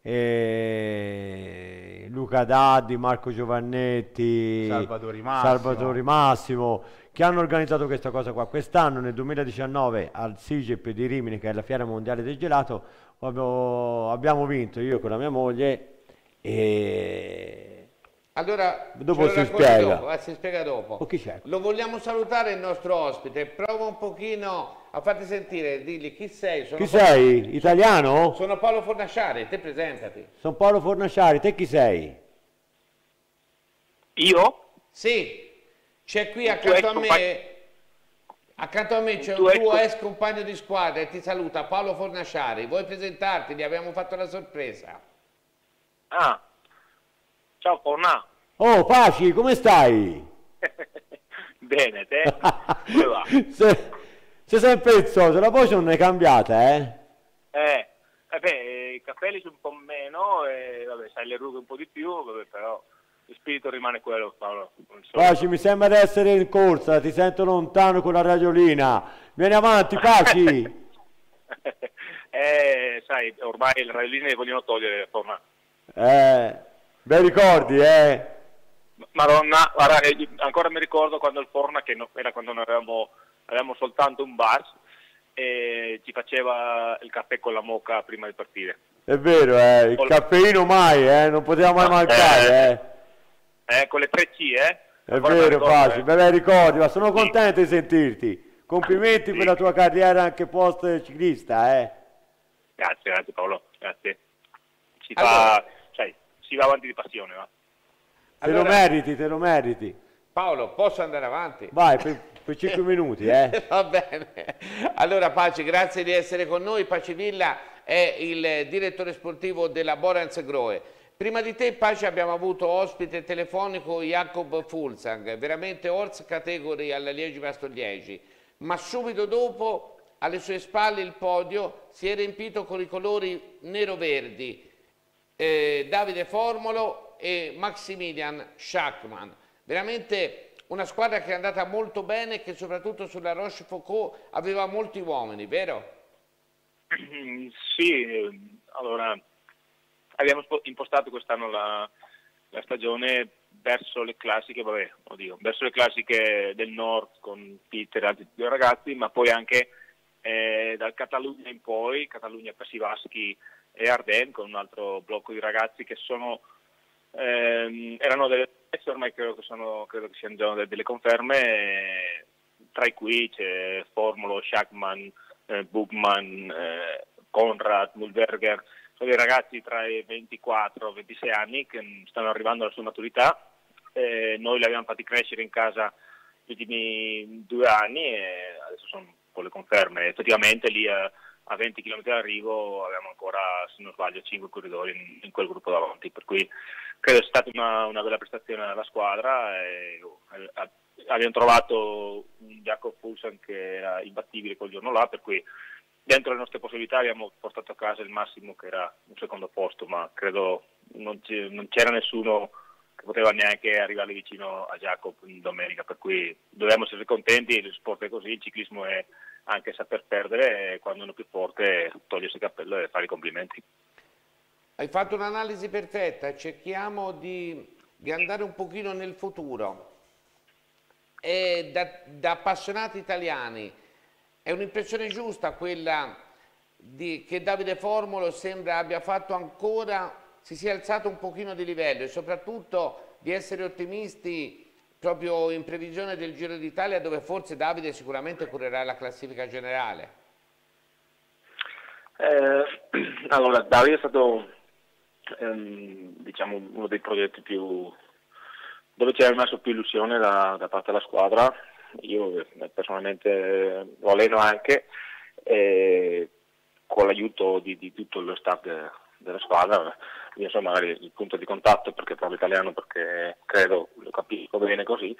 Speaker 3: eh, Luca Daddi, Marco Giovannetti,
Speaker 4: Salvatori Massimo.
Speaker 3: Salvatori Massimo, che hanno organizzato questa cosa qua. Quest'anno, nel duemiladiciannove, al SIGEP di Rimini, che è la Fiera Mondiale del Gelato, abbiamo, abbiamo vinto io con la mia moglie e...
Speaker 2: Allora,
Speaker 3: Dopo
Speaker 2: ce lo
Speaker 3: si
Speaker 2: racconti
Speaker 3: spiega.
Speaker 2: dopo, eh, si spiega dopo.
Speaker 3: O chi c'è?
Speaker 2: Lo vogliamo salutare il nostro ospite, prova un pochino a farti sentire, digli chi sei. Sono
Speaker 3: Chi
Speaker 2: Paolo-
Speaker 3: sei? Italiano?
Speaker 2: Sono Paolo Fornasciari, te presentati.
Speaker 3: Sono Paolo Fornasciari, te chi sei?
Speaker 9: Io?
Speaker 2: Sì, c'è qui
Speaker 9: Tu
Speaker 2: accanto a
Speaker 9: ecco,
Speaker 2: me,
Speaker 9: fai-
Speaker 2: Accanto a me c'è un
Speaker 9: tuo
Speaker 2: tuo
Speaker 9: ex-
Speaker 2: ex compagno di squadra e ti saluta, Paolo Fornaciari. Vuoi presentarti? Gli abbiamo fatto la sorpresa.
Speaker 9: Ah, ciao Forna.
Speaker 3: Oh, Paci, come stai?
Speaker 9: Bene, te? Come va?
Speaker 3: Se, se sei un pezzoso, la voce non è cambiata, eh?
Speaker 9: Eh, vabbè, i capelli sono un po' meno, e vabbè, sai le rughe un po' di più, vabbè, però il spirito rimane quello, Paolo. non so.
Speaker 3: Paci, mi sembra di essere in corsa, ti sento lontano con la radiolina. Vieni avanti, Paci!
Speaker 9: eh, sai, ormai le radioline le vogliono togliere, Forna.
Speaker 3: Eh, bei ricordi, eh?
Speaker 9: Madonna, guarda, eh, ancora mi ricordo quando il Forna, che no- era quando noi avevamo, avevamo soltanto un bar, e ci faceva il caffè con la moka prima di partire.
Speaker 3: È vero, eh? Il
Speaker 9: Col-
Speaker 3: caffeino mai, eh? Non poteva mai mancare, eh?
Speaker 9: Eh, con le tre C, eh?
Speaker 3: È
Speaker 9: Ancora me
Speaker 3: vero,
Speaker 9: ricordo,
Speaker 3: Paci,
Speaker 9: eh.
Speaker 3: bei bei ricordi, ma sono contento di sentirti. Complimenti
Speaker 9: Sì.
Speaker 3: per la tua carriera anche post ciclista, eh?
Speaker 9: Grazie, grazie Paolo, grazie. Si
Speaker 2: Allora-
Speaker 9: fa, sai, si va avanti di passione, va.
Speaker 3: Te lo
Speaker 2: Allora-
Speaker 3: meriti, te lo meriti.
Speaker 2: Paolo, posso andare avanti?
Speaker 3: Vai, per, per cinque minuti, eh?
Speaker 2: Va bene. Allora Paci, grazie di essere con noi. Paci Villa è il direttore sportivo della Borans Grohe. Prima di te, Paci, abbiamo avuto ospite telefonico Jakob Fulsang, veramente horse category alla Liegi-Bastogliegi, ma subito dopo alle sue spalle il podio si è riempito con i colori nero-verdi, eh, Davide Formolo e Maximilian Schachmann. Veramente una squadra che è andata molto bene e che soprattutto sulla Rochefoucauld aveva molti uomini, vero?
Speaker 9: Sì, eh, allora abbiamo spo- impostato quest'anno la, la stagione verso le classiche, vabbè, oddio, verso le classiche del nord con Peter e altri due ragazzi, ma poi anche eh, dal Catalogna in poi, Catalogna, Passivaschi e Ardennes, con un altro blocco di ragazzi che sono ehm, erano delle ormai credo che, sono, credo che siano già delle conferme, eh, tra i cui c'è Formolo, Schachmann, eh, Bugman, eh, Conrad, Mulberger, sono dei ragazzi tra i ventiquattro e ventisei anni che stanno arrivando alla sua maturità. Eh, noi li abbiamo fatti crescere in casa gli ultimi due anni e adesso sono un po' le conferme. Effettivamente lì a, a venti chilometri d'arrivo abbiamo ancora, se non sbaglio, cinque corridori in, in quel gruppo davanti, per cui credo sia stata una, una bella prestazione della squadra e oh, eh, abbiamo trovato un Jakob Fulsang che era imbattibile quel giorno là, per cui dentro le nostre possibilità abbiamo portato a casa il massimo, che era un secondo posto, ma credo non, c- non c'era nessuno che poteva neanche arrivare vicino a Jakob in domenica, per cui dobbiamo essere contenti. Il sport è così, il ciclismo è anche saper perdere e quando uno è più forte togliersi il cappello e fare i complimenti.
Speaker 2: Hai fatto un'analisi perfetta, cerchiamo di, di andare un pochino nel futuro. E da, da appassionati italiani è un'impressione giusta quella di, che Davide Formolo sembra abbia fatto ancora, si sia alzato un pochino di livello e soprattutto di essere ottimisti proprio in previsione del Giro d'Italia, dove forse Davide sicuramente correrà la classifica generale.
Speaker 9: Eh, allora, Davide è stato ehm, diciamo uno dei progetti più dove ci aveva messo più illusione da, da parte della squadra. Io eh, personalmente lo alleno anche e con l'aiuto di, di tutto lo staff de, della squadra. Io sono magari il punto di contatto perché parlo italiano, perché credo lo capisco bene così,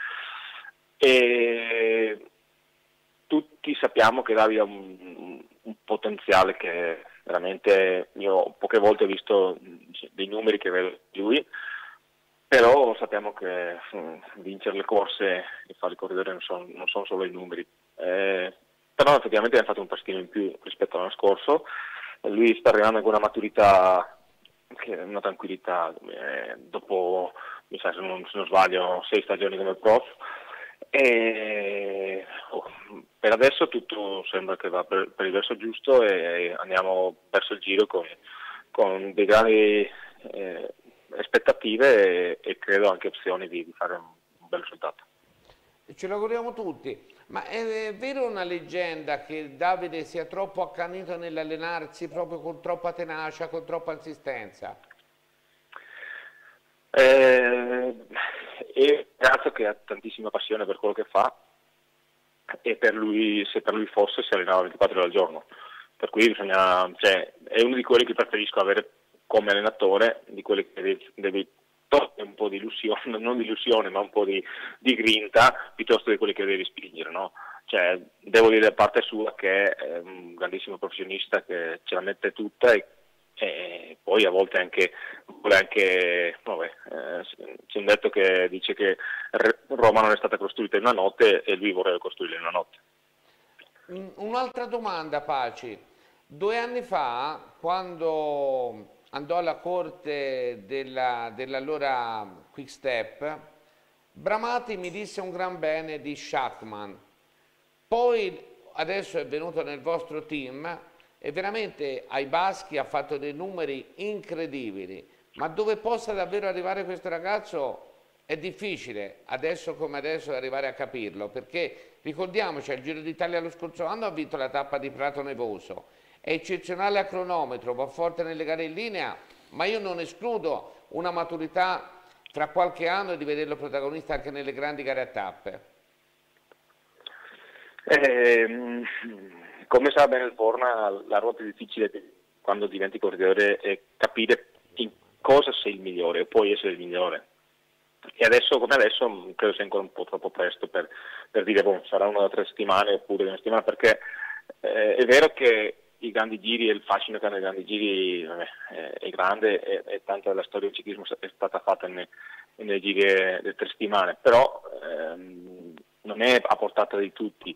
Speaker 9: e tutti sappiamo che Davide ha un, un potenziale che veramente, io poche volte ho visto dei numeri che vedo di lui, però sappiamo che mh, vincere le corse e fare i corridori non sono, non sono solo i numeri, eh, però effettivamente ha fatto un passaggio in più rispetto all'anno scorso. Lui sta arrivando con una maturità, che una tranquillità, eh, dopo, mi sa, se non, se non sbaglio, sei stagioni come prof, e oh, per adesso tutto sembra che va per, per il verso giusto e andiamo verso il Giro con, con dei grandi eh, aspettative e, e credo anche opzioni di, di fare un, un bel risultato.
Speaker 2: Ce lo auguriamo tutti, ma è, è vero una leggenda che Davide sia troppo accanito nell'allenarsi proprio con troppa tenacia, con troppa insistenza?
Speaker 9: Eh, è un ragazzo che ha tantissima passione per quello che fa,
Speaker 12: e per lui, se per lui fosse, si allenava ventiquattro ore al giorno. Per cui bisogna, cioè, è uno di quelli che preferisco avere come allenatore, di quelli che devi, devi togliere un po' di illusione, non di illusione, ma un po' di, di grinta, piuttosto di quelli che devi spingere, no? Cioè, devo dire da parte sua che è un grandissimo professionista che ce la mette tutta e, e poi a volte anche vuole anche, vabbè, eh, c'è un detto che dice che Roma non è stata costruita in una notte e lui vorrebbe costruirla in una notte.
Speaker 2: Un'altra domanda, Paci. Due anni fa, quando andò alla corte della, dell'allora Quick Step, Bramati mi disse un gran bene di Schachmann. Poi adesso è venuto nel vostro team e veramente ai baschi ha fatto dei numeri incredibili, ma dove possa davvero arrivare questo ragazzo è difficile, adesso come adesso, arrivare a capirlo, perché ricordiamoci, al Giro d'Italia lo scorso anno ha vinto la tappa di Prato Nevoso, è eccezionale a cronometro, va forte nelle gare in linea, ma io non escludo una maturità tra qualche anno di vederlo protagonista anche nelle grandi gare a tappe.
Speaker 12: Eh, come sa bene il Borna, la roba più difficile quando diventi corridore è capire in cosa sei il migliore e puoi essere il migliore. E adesso come adesso credo sia ancora un po' troppo presto per, per dire boh, sarà una da tre settimane oppure una settimana, perché eh, è vero che i grandi giri e il fascino che hanno i grandi giri vabbè, è, è grande e, e tanta della storia del ciclismo è stata fatta nei, nei giri delle tre settimane, però ehm, non è a portata di tutti.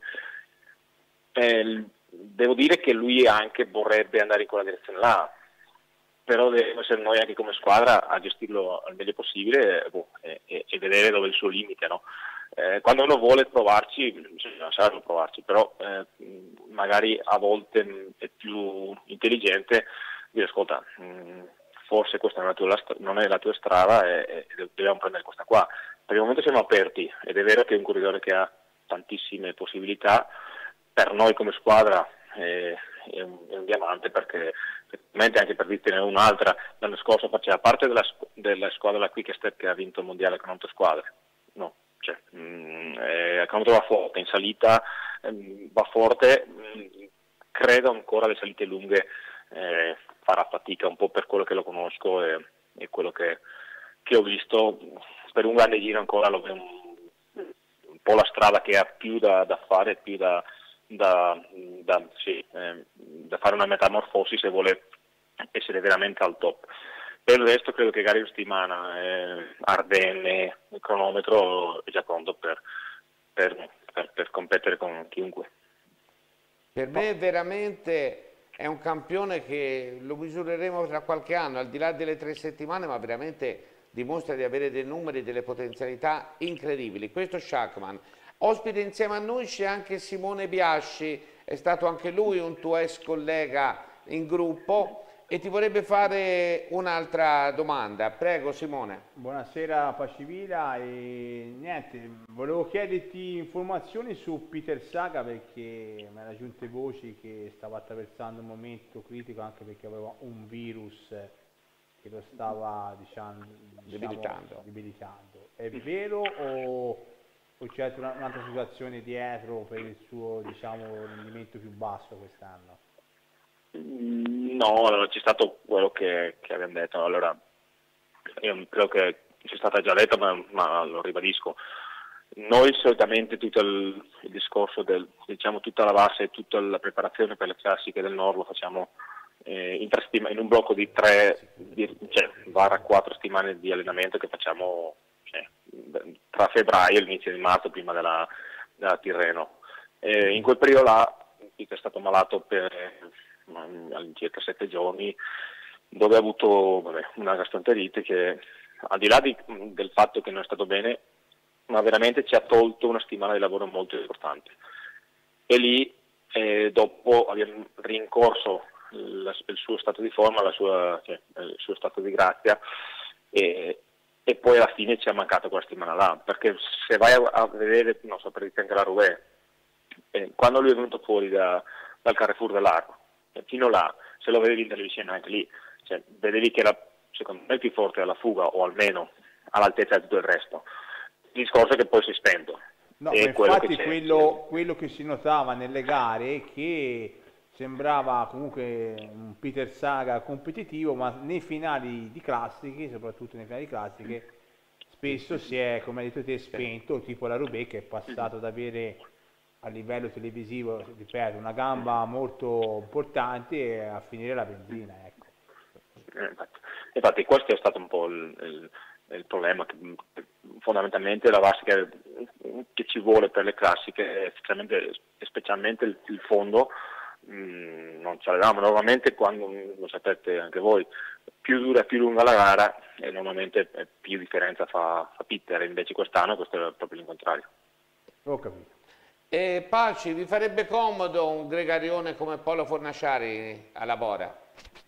Speaker 12: Eh, devo dire che lui anche vorrebbe andare in quella direzione là, però dobbiamo essere noi anche come squadra a gestirlo al meglio possibile boh, e, e, e vedere dove è il suo limite, no? Eh, quando uno vuole provarci, bisogna saperlo provarci, però eh, magari a volte mh, è più intelligente dire ascolta, mh, forse questa non è la tua, non è la tua strada e, e dobbiamo prendere questa qua. Per il momento siamo aperti ed è vero che è un corridore che ha tantissime possibilità, per noi come squadra è, è, un, è un diamante, perché anche per dirtene un'altra, l'anno scorso faceva parte della, della squadra la Quick Step che ha vinto il mondiale con otto squadre, no, cioè, mh, eh, va forte, in salita mh, va forte, mh, credo ancora le salite lunghe eh, farà fatica un po' per quello che lo conosco e, e quello che, che ho visto, per un grande giro ancora lo vedo un, un po' la strada che ha più da, da fare, più da Da, da, sì, eh, da fare una metamorfosi se vuole essere veramente al top. Per il resto credo che gare in settimana, eh, Ardenne, il cronometro è già pronto per, per, per, per competere con chiunque.
Speaker 2: Per me veramente è un campione che lo misureremo tra qualche anno, al di là delle tre settimane, ma veramente dimostra di avere dei numeri e delle potenzialità incredibili. Questo Schachmann. Ospite insieme a noi c'è anche Simone Biasci, è stato anche lui un tuo ex collega in gruppo e ti vorrebbe fare un'altra domanda. Prego Simone.
Speaker 4: Buonasera Pacivila e niente, volevo chiederti informazioni su Peter Saga perché mi erano giunte voci che stava attraversando un momento critico anche perché aveva un virus che lo stava diciamo,
Speaker 2: debilitando.
Speaker 4: debilitando. È vero o... o c'è un'altra situazione dietro per il suo diciamo, rendimento più basso quest'anno?
Speaker 12: No, allora, c'è stato quello che, che abbiamo detto, allora io credo che sia stata già detta ma, ma lo ribadisco, noi solitamente tutto il, il discorso del, diciamo tutta la base, tutta la preparazione per le classiche del Nord lo facciamo eh, in, tre in un blocco di tre, di, cioè barra quattro settimane di allenamento che facciamo tra febbraio e l'inizio di marzo prima della, della Tirreno. Eh, in quel periodo là è stato malato per eh, all'incirca sette giorni dove ha avuto vabbè, una gastroenterite che al di là di, del fatto che non è stato bene ma veramente ci ha tolto una settimana di lavoro molto importante e lì eh, dopo abbiamo rincorso la, il suo stato di forma, la sua, cioè, il suo stato di grazia e e poi alla fine ci è mancato quella settimana là, perché se vai a, a vedere, non so, per dire anche la Roubaix, eh, quando lui è venuto fuori da, dal Carrefour dell'Arco, eh, fino là, se lo vedevi in televisione anche lì, cioè, vedevi che era secondo me più forte alla fuga, o almeno all'altezza di tutto il resto. Il discorso è che poi si è spento,
Speaker 4: No,
Speaker 12: e
Speaker 4: ma
Speaker 12: quello
Speaker 4: infatti
Speaker 12: che c'è.
Speaker 4: quello, quello che si notava nelle gare è che sembrava comunque un Peter Saga competitivo, ma nei finali di classiche, soprattutto nei finali di classiche, spesso si è, come hai detto te, spento, tipo la Roubaix, che è passato ad avere a livello televisivo, ripeto, una gamba molto importante e a finire la benzina, ecco.
Speaker 12: Eh, Infatti, infatti questo è stato un po' il, il- il problema, che che fondamentalmente la vasca che ci vuole per le classiche, specialmente, specialmente il, il fondo, mh, non ce l'avevamo. Normalmente, quando, lo sapete anche voi, più dura e più lunga la gara, e normalmente eh, più differenza fa, fa Peter, invece quest'anno questo è proprio il contrario.
Speaker 4: Ho capito.
Speaker 2: E Paci, vi farebbe comodo un gregarione come Paolo Fornaciari alla Bora?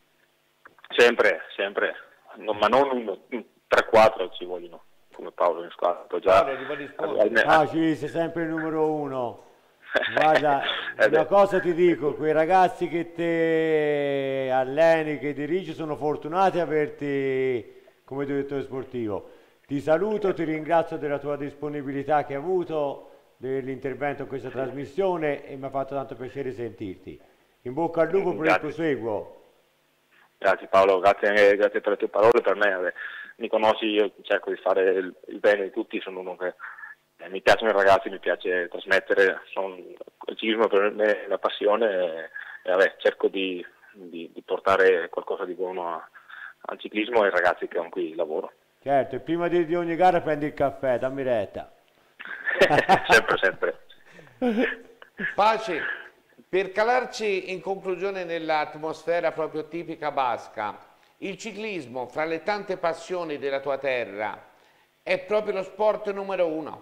Speaker 12: Sempre, sempre, No, ma non un, un tre quattro ci vogliono, come Paolo in squadra. Poi già,
Speaker 2: Paolo, gli vuoi rispondere?
Speaker 12: almeno-
Speaker 3: Ah, ci sei sempre il numero uno. Guarda,
Speaker 12: Eh
Speaker 3: una
Speaker 12: beh.
Speaker 3: cosa ti dico, quei ragazzi che te alleni, che dirigi, sono fortunati a averti come direttore sportivo. Ti saluto, ti ringrazio della tua disponibilità che hai avuto, dell'intervento in questa trasmissione e mi ha fatto tanto piacere sentirti. In bocca al lupo per il
Speaker 12: Grazie.
Speaker 3: proseguo.
Speaker 12: Grazie Paolo, grazie, grazie per le tue parole. Per me, vabbè, mi conosci, io cerco di fare il, il bene di tutti, sono uno che eh, mi piacciono i ragazzi, mi piace trasmettere, sono, il ciclismo per me è una passione e, e vabbè, cerco di, di- di portare qualcosa di buono a- al ciclismo e ai ragazzi che con cui lavoro.
Speaker 3: Certo, e prima di, di ogni gara prendi il caffè, dammi retta.
Speaker 12: sempre, sempre.
Speaker 2: Paci, per calarci in conclusione nell'atmosfera proprio tipica basca, il ciclismo, fra le tante passioni della tua terra, è proprio lo sport numero uno.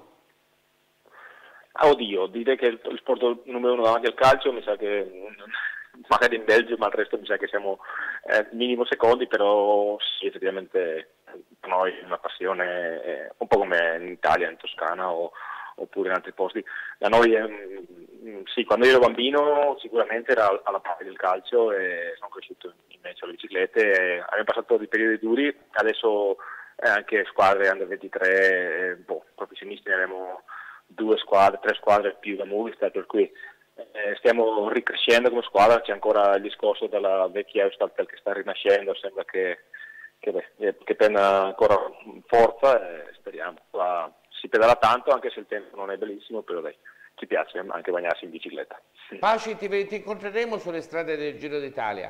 Speaker 12: Ah, oddio, direi che il, il sport numero uno davanti al calcio mi sa che mm, magari in Belgio, ma il resto mi sa che siamo eh, minimo secondi, però sì, effettivamente per noi è una passione, eh, un po' come in Italia, in Toscana o, oppure in altri posti. Da noi, ehm, sì, quando io ero bambino sicuramente era alla pari del calcio e sono cresciuto in mezzo alle biciclette, e abbiamo passato dei periodi duri, adesso eh, anche squadre under ventitré, eh, boh, professionisti, ne abbiamo due squadre, tre squadre più da Movistar, per cui eh, stiamo ricrescendo come squadra. C'è ancora il discorso della vecchia Euskaltel che sta rinascendo, sembra che, che, beh, che prenda ancora forza e speriamo. Qua si pedala tanto, anche se il tempo non è bellissimo, però dai, ci piace anche bagnarsi in bicicletta.
Speaker 2: Paci, ti, ti incontreremo sulle strade del Giro d'Italia.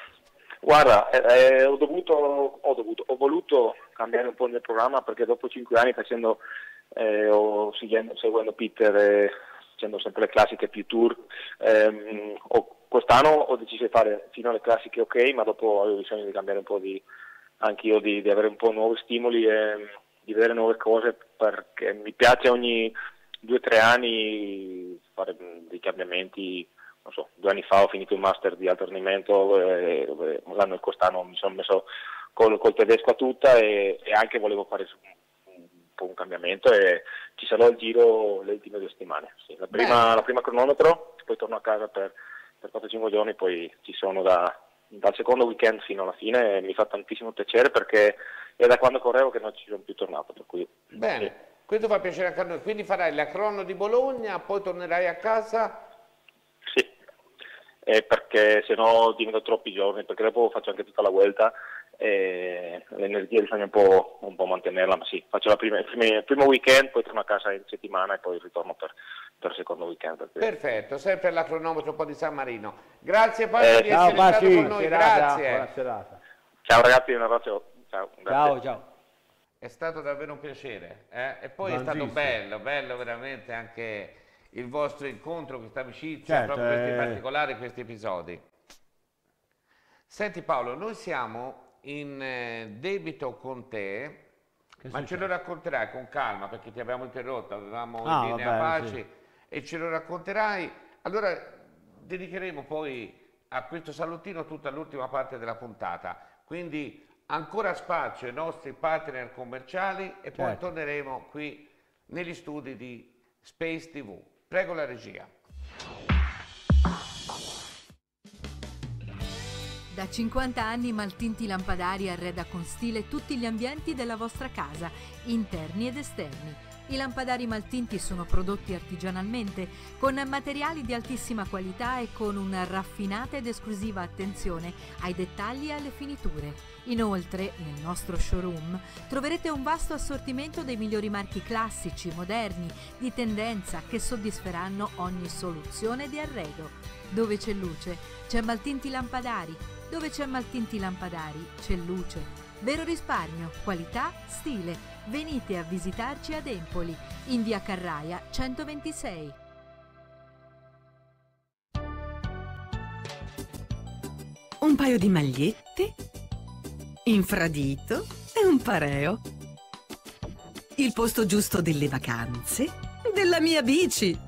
Speaker 12: Guarda, eh, ho, dovuto, ho dovuto, ho voluto cambiare un po' il mio programma, perché dopo cinque anni facendo, eh, o seguendo, seguendo Peter e facendo sempre le classiche più tour, ehm, ho- quest'anno ho deciso di fare fino alle classiche ok, ma dopo avevo bisogno di cambiare un po' di, anch'io di, di avere un po' nuovi stimoli e di vedere nuove cose, perché mi piace ogni due o tre anni fare mh, dei cambiamenti. Non so, due anni fa ho finito il master di alto rendimento, e, e l'anno quest'anno mi sono messo col, col tedesco a tutta e, e anche volevo fare un, un po' un cambiamento, e ci sarò al giro le ultime due settimane. Sì, la, prima, la prima cronometro, poi torno a casa per, per quattro cinque giorni, poi ci sono da, dal secondo weekend fino alla fine, e mi fa tantissimo piacere perché è da quando correvo che non ci sono più tornato. Per cui,
Speaker 2: Bene,
Speaker 12: sì.
Speaker 2: questo fa piacere anche a noi. Quindi farai la crono di Bologna, poi tornerai a casa.
Speaker 12: Sì, eh, perché se no diventa troppi giorni, perché dopo faccio anche tutta la vuelta e l'energia bisogna un po', un po' mantenerla, ma sì, faccio la prima, il, primo, il primo weekend, poi torno a casa in settimana e poi ritorno per, per il secondo weekend. Perché...
Speaker 2: Perfetto, sempre alla cronometro un po' di San Marino. Grazie Paci
Speaker 12: Eh,
Speaker 2: di
Speaker 3: ciao,
Speaker 2: essere stato
Speaker 3: Paci.
Speaker 2: con noi,
Speaker 4: Serata,
Speaker 2: grazie.
Speaker 4: buona serata.
Speaker 12: Ciao ragazzi, un abbraccio. Ciao, grazie.
Speaker 3: Ciao, ciao.
Speaker 2: È stato davvero un piacere, eh? E poi è stato
Speaker 3: Grandissimo.
Speaker 2: bello, bello veramente anche il vostro incontro, questa amicizia,
Speaker 3: Certo,
Speaker 2: proprio questi
Speaker 3: eh.
Speaker 2: particolari, questi episodi. Senti Paolo, noi siamo in eh, debito con te,
Speaker 3: Che
Speaker 2: ma ce
Speaker 3: succede?
Speaker 2: lo racconterai con calma perché ti abbiamo interrotto, avevamo
Speaker 3: Ah,
Speaker 2: in linea
Speaker 3: vabbè,
Speaker 2: Paci
Speaker 3: sì.
Speaker 2: e ce lo racconterai. Allora dedicheremo poi a questo salottino tutta l'ultima parte della puntata, quindi ancora spazio ai nostri partner commerciali e poi
Speaker 3: Certo.
Speaker 2: torneremo qui negli studi di Space tivù. Prego la regia.
Speaker 1: Da cinquanta anni Maltinti Lampadari arreda con stile tutti gli ambienti della vostra casa, interni ed esterni. I lampadari Maltinti sono prodotti artigianalmente, con materiali di altissima qualità e con una raffinata ed esclusiva attenzione ai dettagli e alle finiture. Inoltre, nel nostro showroom troverete un vasto assortimento dei migliori marchi classici, moderni, di tendenza, che soddisferanno ogni soluzione di arredo. Dove c'è luce, c'è Maltinti Lampadari. Dove c'è Maltinti Lampadari, c'è luce. Vero risparmio, qualità, stile. Venite a visitarci ad Empoli, in via Carraia centoventisei.
Speaker 10: Un paio di magliette, infradito e un pareo. Il posto giusto delle vacanze, della mia bici.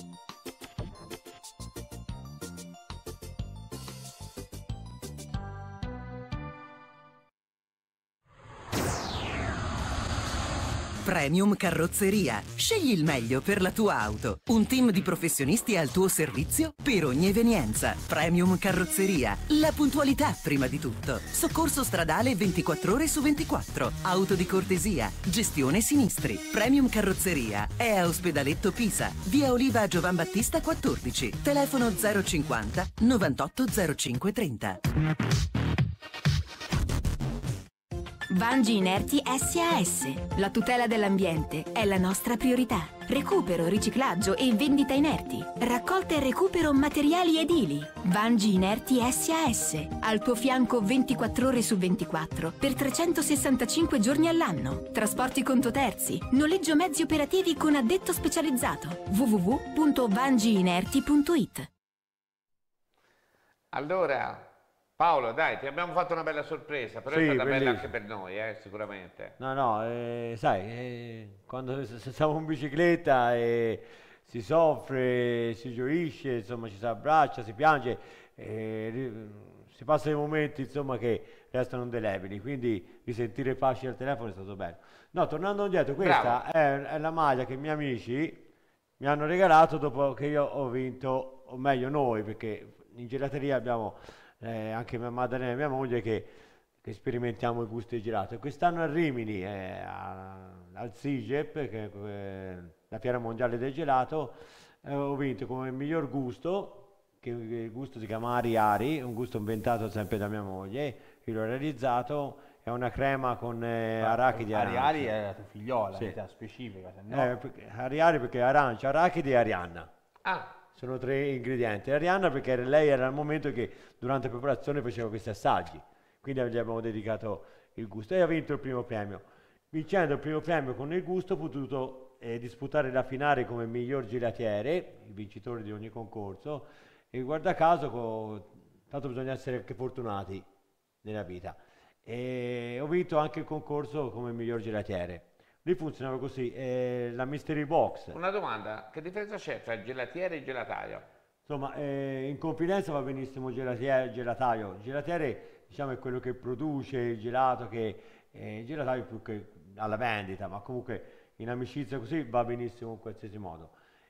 Speaker 13: Premium Carrozzeria. Scegli il meglio per la tua auto. Un team di professionisti al tuo servizio per ogni evenienza. Premium Carrozzeria. La puntualità prima di tutto. Soccorso stradale ventiquattro ore su ventiquattro. Auto di cortesia. Gestione sinistri. Premium Carrozzeria è a Ospedaletto Pisa. Via Oliva Giovan Battista quattordici. Telefono zero cinquanta novantotto zero cinque trenta.
Speaker 5: Vangi Inerti S A S. La tutela dell'ambiente è la nostra priorità. Recupero, riciclaggio e vendita inerti. Raccolta e recupero materiali edili. Vangi Inerti S A S. Al tuo fianco ventiquattro ore su ventiquattro per trecentosessantacinque giorni all'anno. Trasporti conto terzi. Noleggio mezzi operativi con addetto specializzato. w w w punto vangi inerti punto i t.
Speaker 2: Allora, Paolo, dai, ti abbiamo fatto una bella sorpresa, però
Speaker 3: Sì,
Speaker 2: è stata bella
Speaker 3: bellissimo.
Speaker 2: anche per noi, eh, sicuramente.
Speaker 3: No, no, eh, sai, eh, quando s- siamo in bicicletta e si soffre, si gioisce, insomma, ci si abbraccia, si piange, eh, ri- si passano dei momenti, insomma, che restano indelebili, quindi risentire Fasci al telefono è stato bello. No, tornando indietro, questa è, è la maglia che i miei amici mi hanno regalato dopo che io ho vinto, o meglio noi, perché in gelateria abbiamo eh, anche mia Maddalena e mia moglie che, che sperimentiamo il gusto del gelato. E quest'anno a Rimini, eh, a- al SIGEP, che è eh, la fiera mondiale del gelato, eh, ho vinto come miglior gusto, che che il gusto si chiama Ari Ari, un gusto inventato sempre da mia moglie, io l'ho realizzato, è una crema con eh, arachidi e
Speaker 4: Ari
Speaker 3: arancia.
Speaker 4: Ari è la tua figliola,
Speaker 3: Sì.
Speaker 4: unità specifica, se no...
Speaker 3: Eh, perché- Ari Ari perché arancia, arachidi e Arianna.
Speaker 2: Ah,
Speaker 3: Sono tre ingredienti. Arianna perché era- lei era al momento che durante la preparazione faceva questi assaggi, quindi gli abbiamo dedicato il gusto e ha vinto il primo premio. Vincendo il primo premio con il gusto ho potuto eh, disputare la finale come miglior gelatiere, il vincitore di ogni concorso, e guarda caso, co- tanto bisogna essere anche fortunati nella vita. E ho vinto anche il concorso come miglior gelatiere. Lì funzionava così, eh, la mystery box.
Speaker 2: una domanda, che differenza c'è tra il gelatiere e il gelataio?
Speaker 3: Insomma, eh, in confidenza va benissimo gelatiere, gelataio. Il gelatiere, diciamo, è quello che produce il gelato, che eh, il gelataio più che alla vendita, ma comunque in amicizia così va benissimo in qualsiasi modo.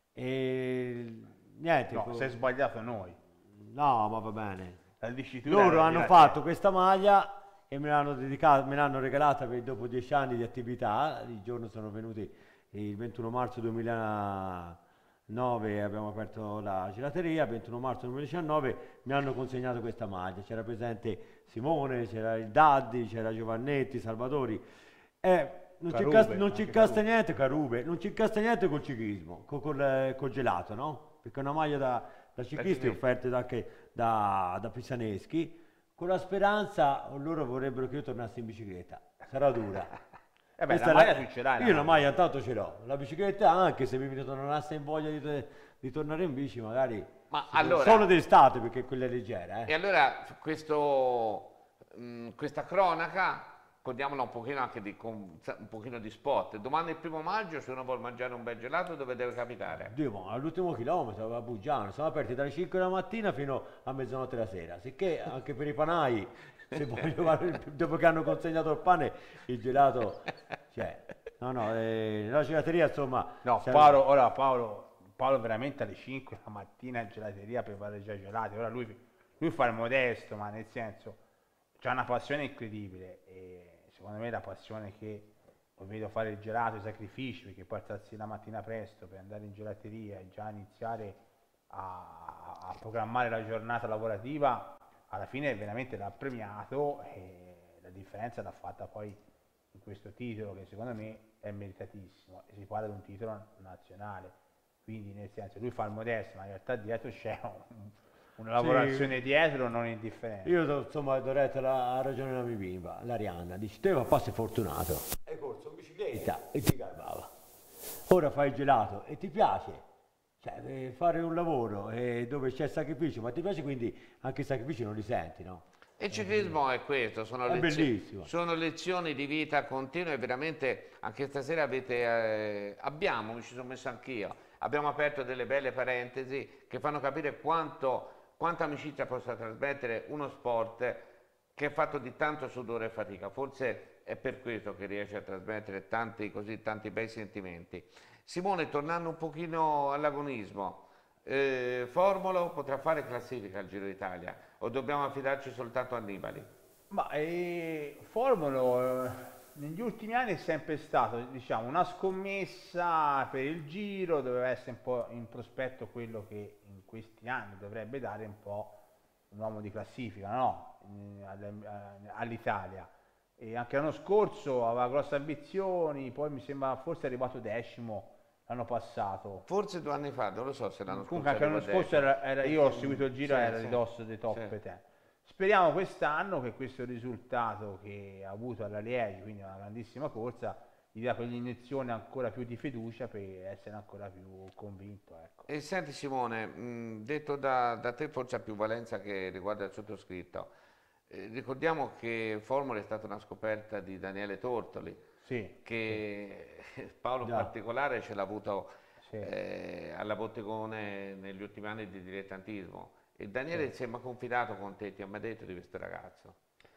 Speaker 3: E niente.
Speaker 4: No,
Speaker 3: co-
Speaker 4: sei sbagliato noi.
Speaker 3: No, ma va bene.
Speaker 4: La dicitura
Speaker 3: Loro
Speaker 4: era
Speaker 3: hanno
Speaker 4: gelatiere.
Speaker 3: fatto questa maglia e me l'hanno dedicata, me l'hanno regalata per dopo dieci anni di attività. Il giorno sono venuti il ventuno marzo duemilanove, abbiamo aperto la gelateria, il ventuno marzo duemiladiciannove mi hanno consegnato questa maglia. C'era presente Simone, c'era il Daddi, c'era Giovannetti, Salvatori. Eh, non ci
Speaker 4: Carube,
Speaker 3: incasta, non ci
Speaker 4: anche
Speaker 3: incasta
Speaker 4: Carube.
Speaker 3: niente, Carube, non ci incasta niente col ciclismo, co- col, eh, col gelato, no? Perché è una maglia da, da ciclisti
Speaker 2: ciclisti.
Speaker 3: offerta da- anche da, da Pisaneschi, con la speranza, loro vorrebbero che io tornassi in bicicletta. Sarà dura.
Speaker 4: Eh beh,
Speaker 3: Questa
Speaker 4: la
Speaker 3: è
Speaker 4: maglia tu ce l'hai, la
Speaker 3: Io la
Speaker 4: maglia.
Speaker 3: maglia tanto ce l'ho. La bicicletta anche se mi tornasse in voglia di, di tornare in bici, magari
Speaker 2: Ma
Speaker 3: si-
Speaker 2: allora-
Speaker 3: solo d'estate perché quella è leggera.
Speaker 2: E
Speaker 3: Eh.
Speaker 2: allora f- questo, mh, questa cronaca, condiamola un pochino anche di, con un pochino di spot. Domani il primo maggio, se uno vuole mangiare un bel gelato, dove deve capitare?
Speaker 3: Dio, ma all'ultimo chilometro a Buggiano, siamo aperti dalle cinque della mattina fino a mezzanotte la sera, sicché anche per i panai, se voglio, dopo che hanno consegnato il pane, il gelato c'è. No, no, eh, la gelateria insomma...
Speaker 4: No,
Speaker 3: siamo-
Speaker 4: Paolo, ora Paolo, Paolo veramente alle cinque la mattina in gelateria per fare già gelati. Ora lui, lui fa il modesto, ma nel senso c'ha una passione incredibile e secondo me la passione che lo vedo fare il gelato, i sacrifici, perché poi alzarsi la mattina presto per andare in gelateria e già iniziare a, a programmare la giornata lavorativa, alla fine veramente l'ha premiato e la differenza l'ha fatta poi in questo titolo che secondo me è meritatissimo, e si parla di un titolo nazionale, quindi nel senso lui fa il modesto, ma in realtà dietro c'è un, una lavorazione sì. dietro non indifferente.
Speaker 3: Io insomma do retta la ragione alla mia bimba, l'Arianna, dice te papà sei fortunato, hai corso in bicicletta e ti garbava, ora fai il gelato e ti piace. Cioè, fare un lavoro eh, dove c'è sacrificio, ma ti piace, quindi anche i sacrifici non li senti, no?
Speaker 2: E il ciclismo è questo, sono,
Speaker 3: è
Speaker 2: lezio sono lezioni di vita continue e veramente anche stasera avete, eh, abbiamo, mi ci sono messo anch'io, abbiamo aperto delle belle parentesi che fanno capire quanto, quanta amicizia possa trasmettere uno sport che è fatto di tanto sudore e fatica, forse è per questo che riesce a trasmettere tanti, così, tanti bei sentimenti. Simone, tornando un pochino all'agonismo, eh, Formolo potrà fare classifica al Giro d'Italia o dobbiamo affidarci soltanto a Nibali?
Speaker 4: Ma eh, Formolo eh, negli ultimi anni è sempre stato, diciamo, una scommessa per il Giro, doveva essere un po' in prospetto quello che in questi anni dovrebbe dare un po' un uomo di classifica, no? All'Italia. E anche l'anno scorso aveva grosse ambizioni, poi mi sembra forse è arrivato decimo l'anno passato.
Speaker 2: Forse due anni fa, non lo so se l'anno scorso.
Speaker 4: Comunque anche l'anno scorso era, era, io ho seguito il Giro, sì, era sì, ridosso dei top sì. ten. Speriamo quest'anno che questo risultato che ha avuto alla Liegi, quindi una grandissima corsa, gli dà quell'iniezione ancora più di fiducia per essere ancora più convinto. Ecco.
Speaker 2: E senti Simone, mh, detto da, da te forse ha più valenza che riguarda il sottoscritto. Eh, ricordiamo che Formula è stata una scoperta di Daniele Tortoli,
Speaker 4: sì,
Speaker 2: che sì. Paolo in yeah. particolare ce l'ha avuto sì. eh, alla Bottegone negli ultimi anni di dilettantismo. E Daniele sì. sembra confidato con te, ti ha mai detto di questo ragazzo?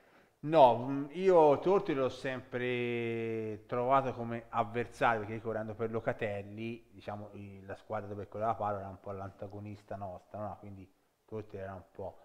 Speaker 4: No, io Tortoli l'ho sempre trovato come avversario, perché correndo per Locatelli, diciamo, la squadra dove correva Paolo era un po' l'antagonista nostra, no? Quindi Tortoli era un po'...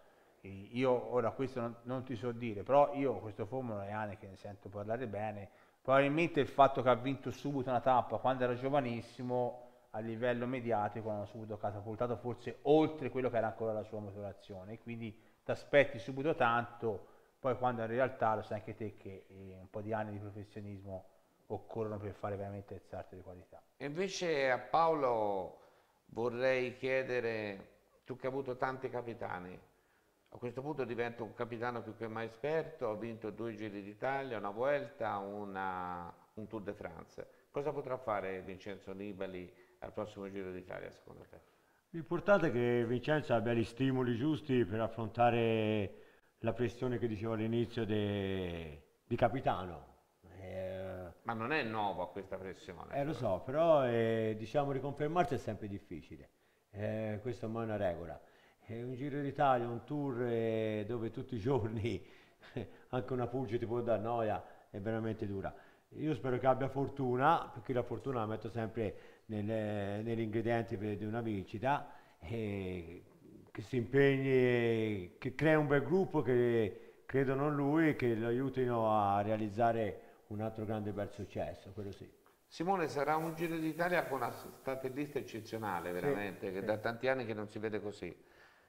Speaker 4: Io ora questo non, non ti so dire, però io questo Formula è anni che ne sento parlare bene, probabilmente il fatto che ha vinto subito una tappa quando era giovanissimo a livello mediatico hanno subito catapultato forse oltre quello che era ancora la sua maturazione, quindi ti aspetti subito tanto, poi quando in realtà lo sai anche te che eh, un po' di anni di professionismo occorrono per fare veramente il salto di qualità.
Speaker 2: E invece a Paolo vorrei chiedere, tu che hai avuto tanti capitani, a questo punto divento un capitano più che mai esperto, ho vinto due Giri d'Italia, una Vuelta, una, un Tour de France. Cosa potrà fare Vincenzo Nibali al prossimo Giro d'Italia secondo te?
Speaker 3: L'importante è che Vincenzo abbia gli stimoli giusti per affrontare la pressione che dicevo all'inizio di capitano.
Speaker 2: Eh, Ma non è nuovo a questa pressione.
Speaker 3: Eh, lo so, però eh, diciamo riconfermarsi è sempre difficile, eh, questa è ormai una regola. È un Giro d'Italia, un tour eh, dove tutti i giorni anche una pulce ti può dar noia, è veramente dura. Io spero che abbia fortuna, perché la fortuna la metto sempre nelle, negli ingredienti per, di una vincita, e che si impegni, che crea un bel gruppo, che credono in lui e che lo aiutino a realizzare un altro grande bel successo, quello sì.
Speaker 2: Simone, sarà un Giro d'Italia con una startellista eccezionale, veramente, sì, che sì. da tanti anni che non si vede così.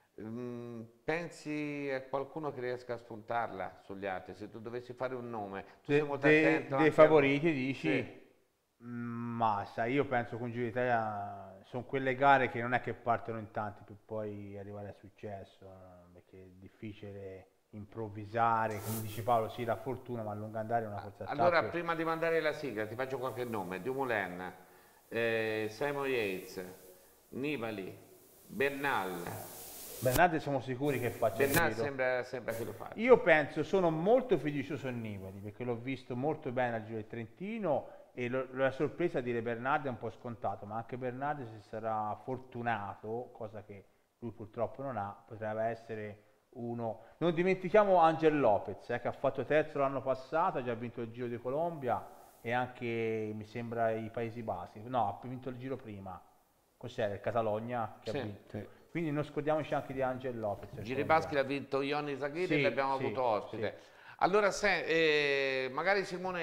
Speaker 2: Mm, pensi a qualcuno che riesca a spuntarla sugli altri? Se tu dovessi fare un nome, tu
Speaker 4: de,
Speaker 2: sei molto
Speaker 4: de,
Speaker 2: attento
Speaker 4: dei favoriti a... dici?
Speaker 2: Sì.
Speaker 4: Mm, ma sai, io penso che un Giro d'Italia sono quelle gare che non è che partono in tanti per poi arrivare al successo, no? Perché è difficile improvvisare, come dice Paolo, sì, la fortuna, ma a lungo andare è una corsa.
Speaker 2: Allora, tappe. Prima di mandare la sigla ti faccio qualche nome: Dumoulin, eh, Simon Yates, Nibali, Bernal.
Speaker 4: Bernardo siamo sicuri che faccia
Speaker 2: Bernal
Speaker 4: il giro.
Speaker 2: Sembra, sembra che lo faccia.
Speaker 4: Io penso, sono molto fiducioso in Nibali, perché l'ho visto molto bene al Giro del Trentino e lo, la sorpresa di dire Bernardo è un po' scontato, ma anche Bernardo, se sarà fortunato, cosa che lui purtroppo non ha, potrebbe essere uno. Non dimentichiamo Angel Lopez, eh, che ha fatto terzo l'anno passato, ha già vinto il Giro di Colombia e anche, mi sembra, i Paesi Bassi. No, ha vinto il Giro prima. Cos'era? Il Catalogna che sì, ha vinto. Sì. Quindi non scordiamoci anche di Angel Lopez.
Speaker 2: Giri Baschi l'ha vinto Ionni Zaghiri,
Speaker 4: sì,
Speaker 2: l'abbiamo
Speaker 4: sì,
Speaker 2: avuto ospite.
Speaker 4: Sì.
Speaker 2: Allora, se, eh, magari Simone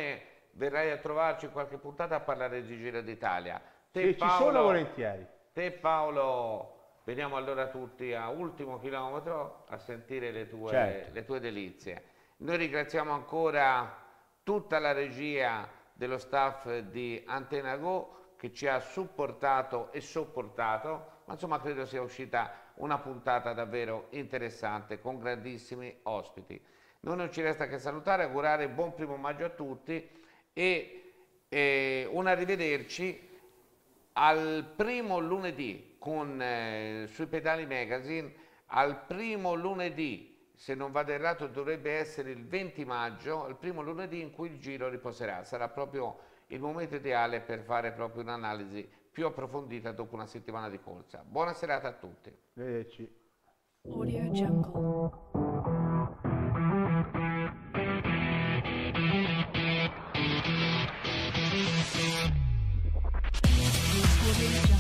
Speaker 2: verrai a trovarci in qualche puntata a parlare di Giro d'Italia. Te,
Speaker 4: Sì,
Speaker 2: Paolo,
Speaker 4: ci sono volentieri.
Speaker 2: Te Paolo, veniamo allora tutti a ultimo chilometro a sentire le tue,
Speaker 3: Certo.
Speaker 2: le tue delizie. Noi ringraziamo ancora tutta la regia dello staff di Antena Go che ci ha supportato e sopportato, ma insomma credo sia uscita una puntata davvero interessante con grandissimi ospiti. Noi non ci resta che salutare, augurare buon primo maggio a tutti e, e un arrivederci al primo lunedì con eh, sui Pedali Magazine, al primo lunedì, se non vado errato dovrebbe essere il venti maggio, il primo lunedì in cui il Giro riposerà. Sarà proprio il momento ideale per fare proprio un'analisi più approfondita dopo una settimana di corsa. Buona serata a tutti.
Speaker 4: Arrivederci.
Speaker 14: Audio Jungle. Audio Jungle.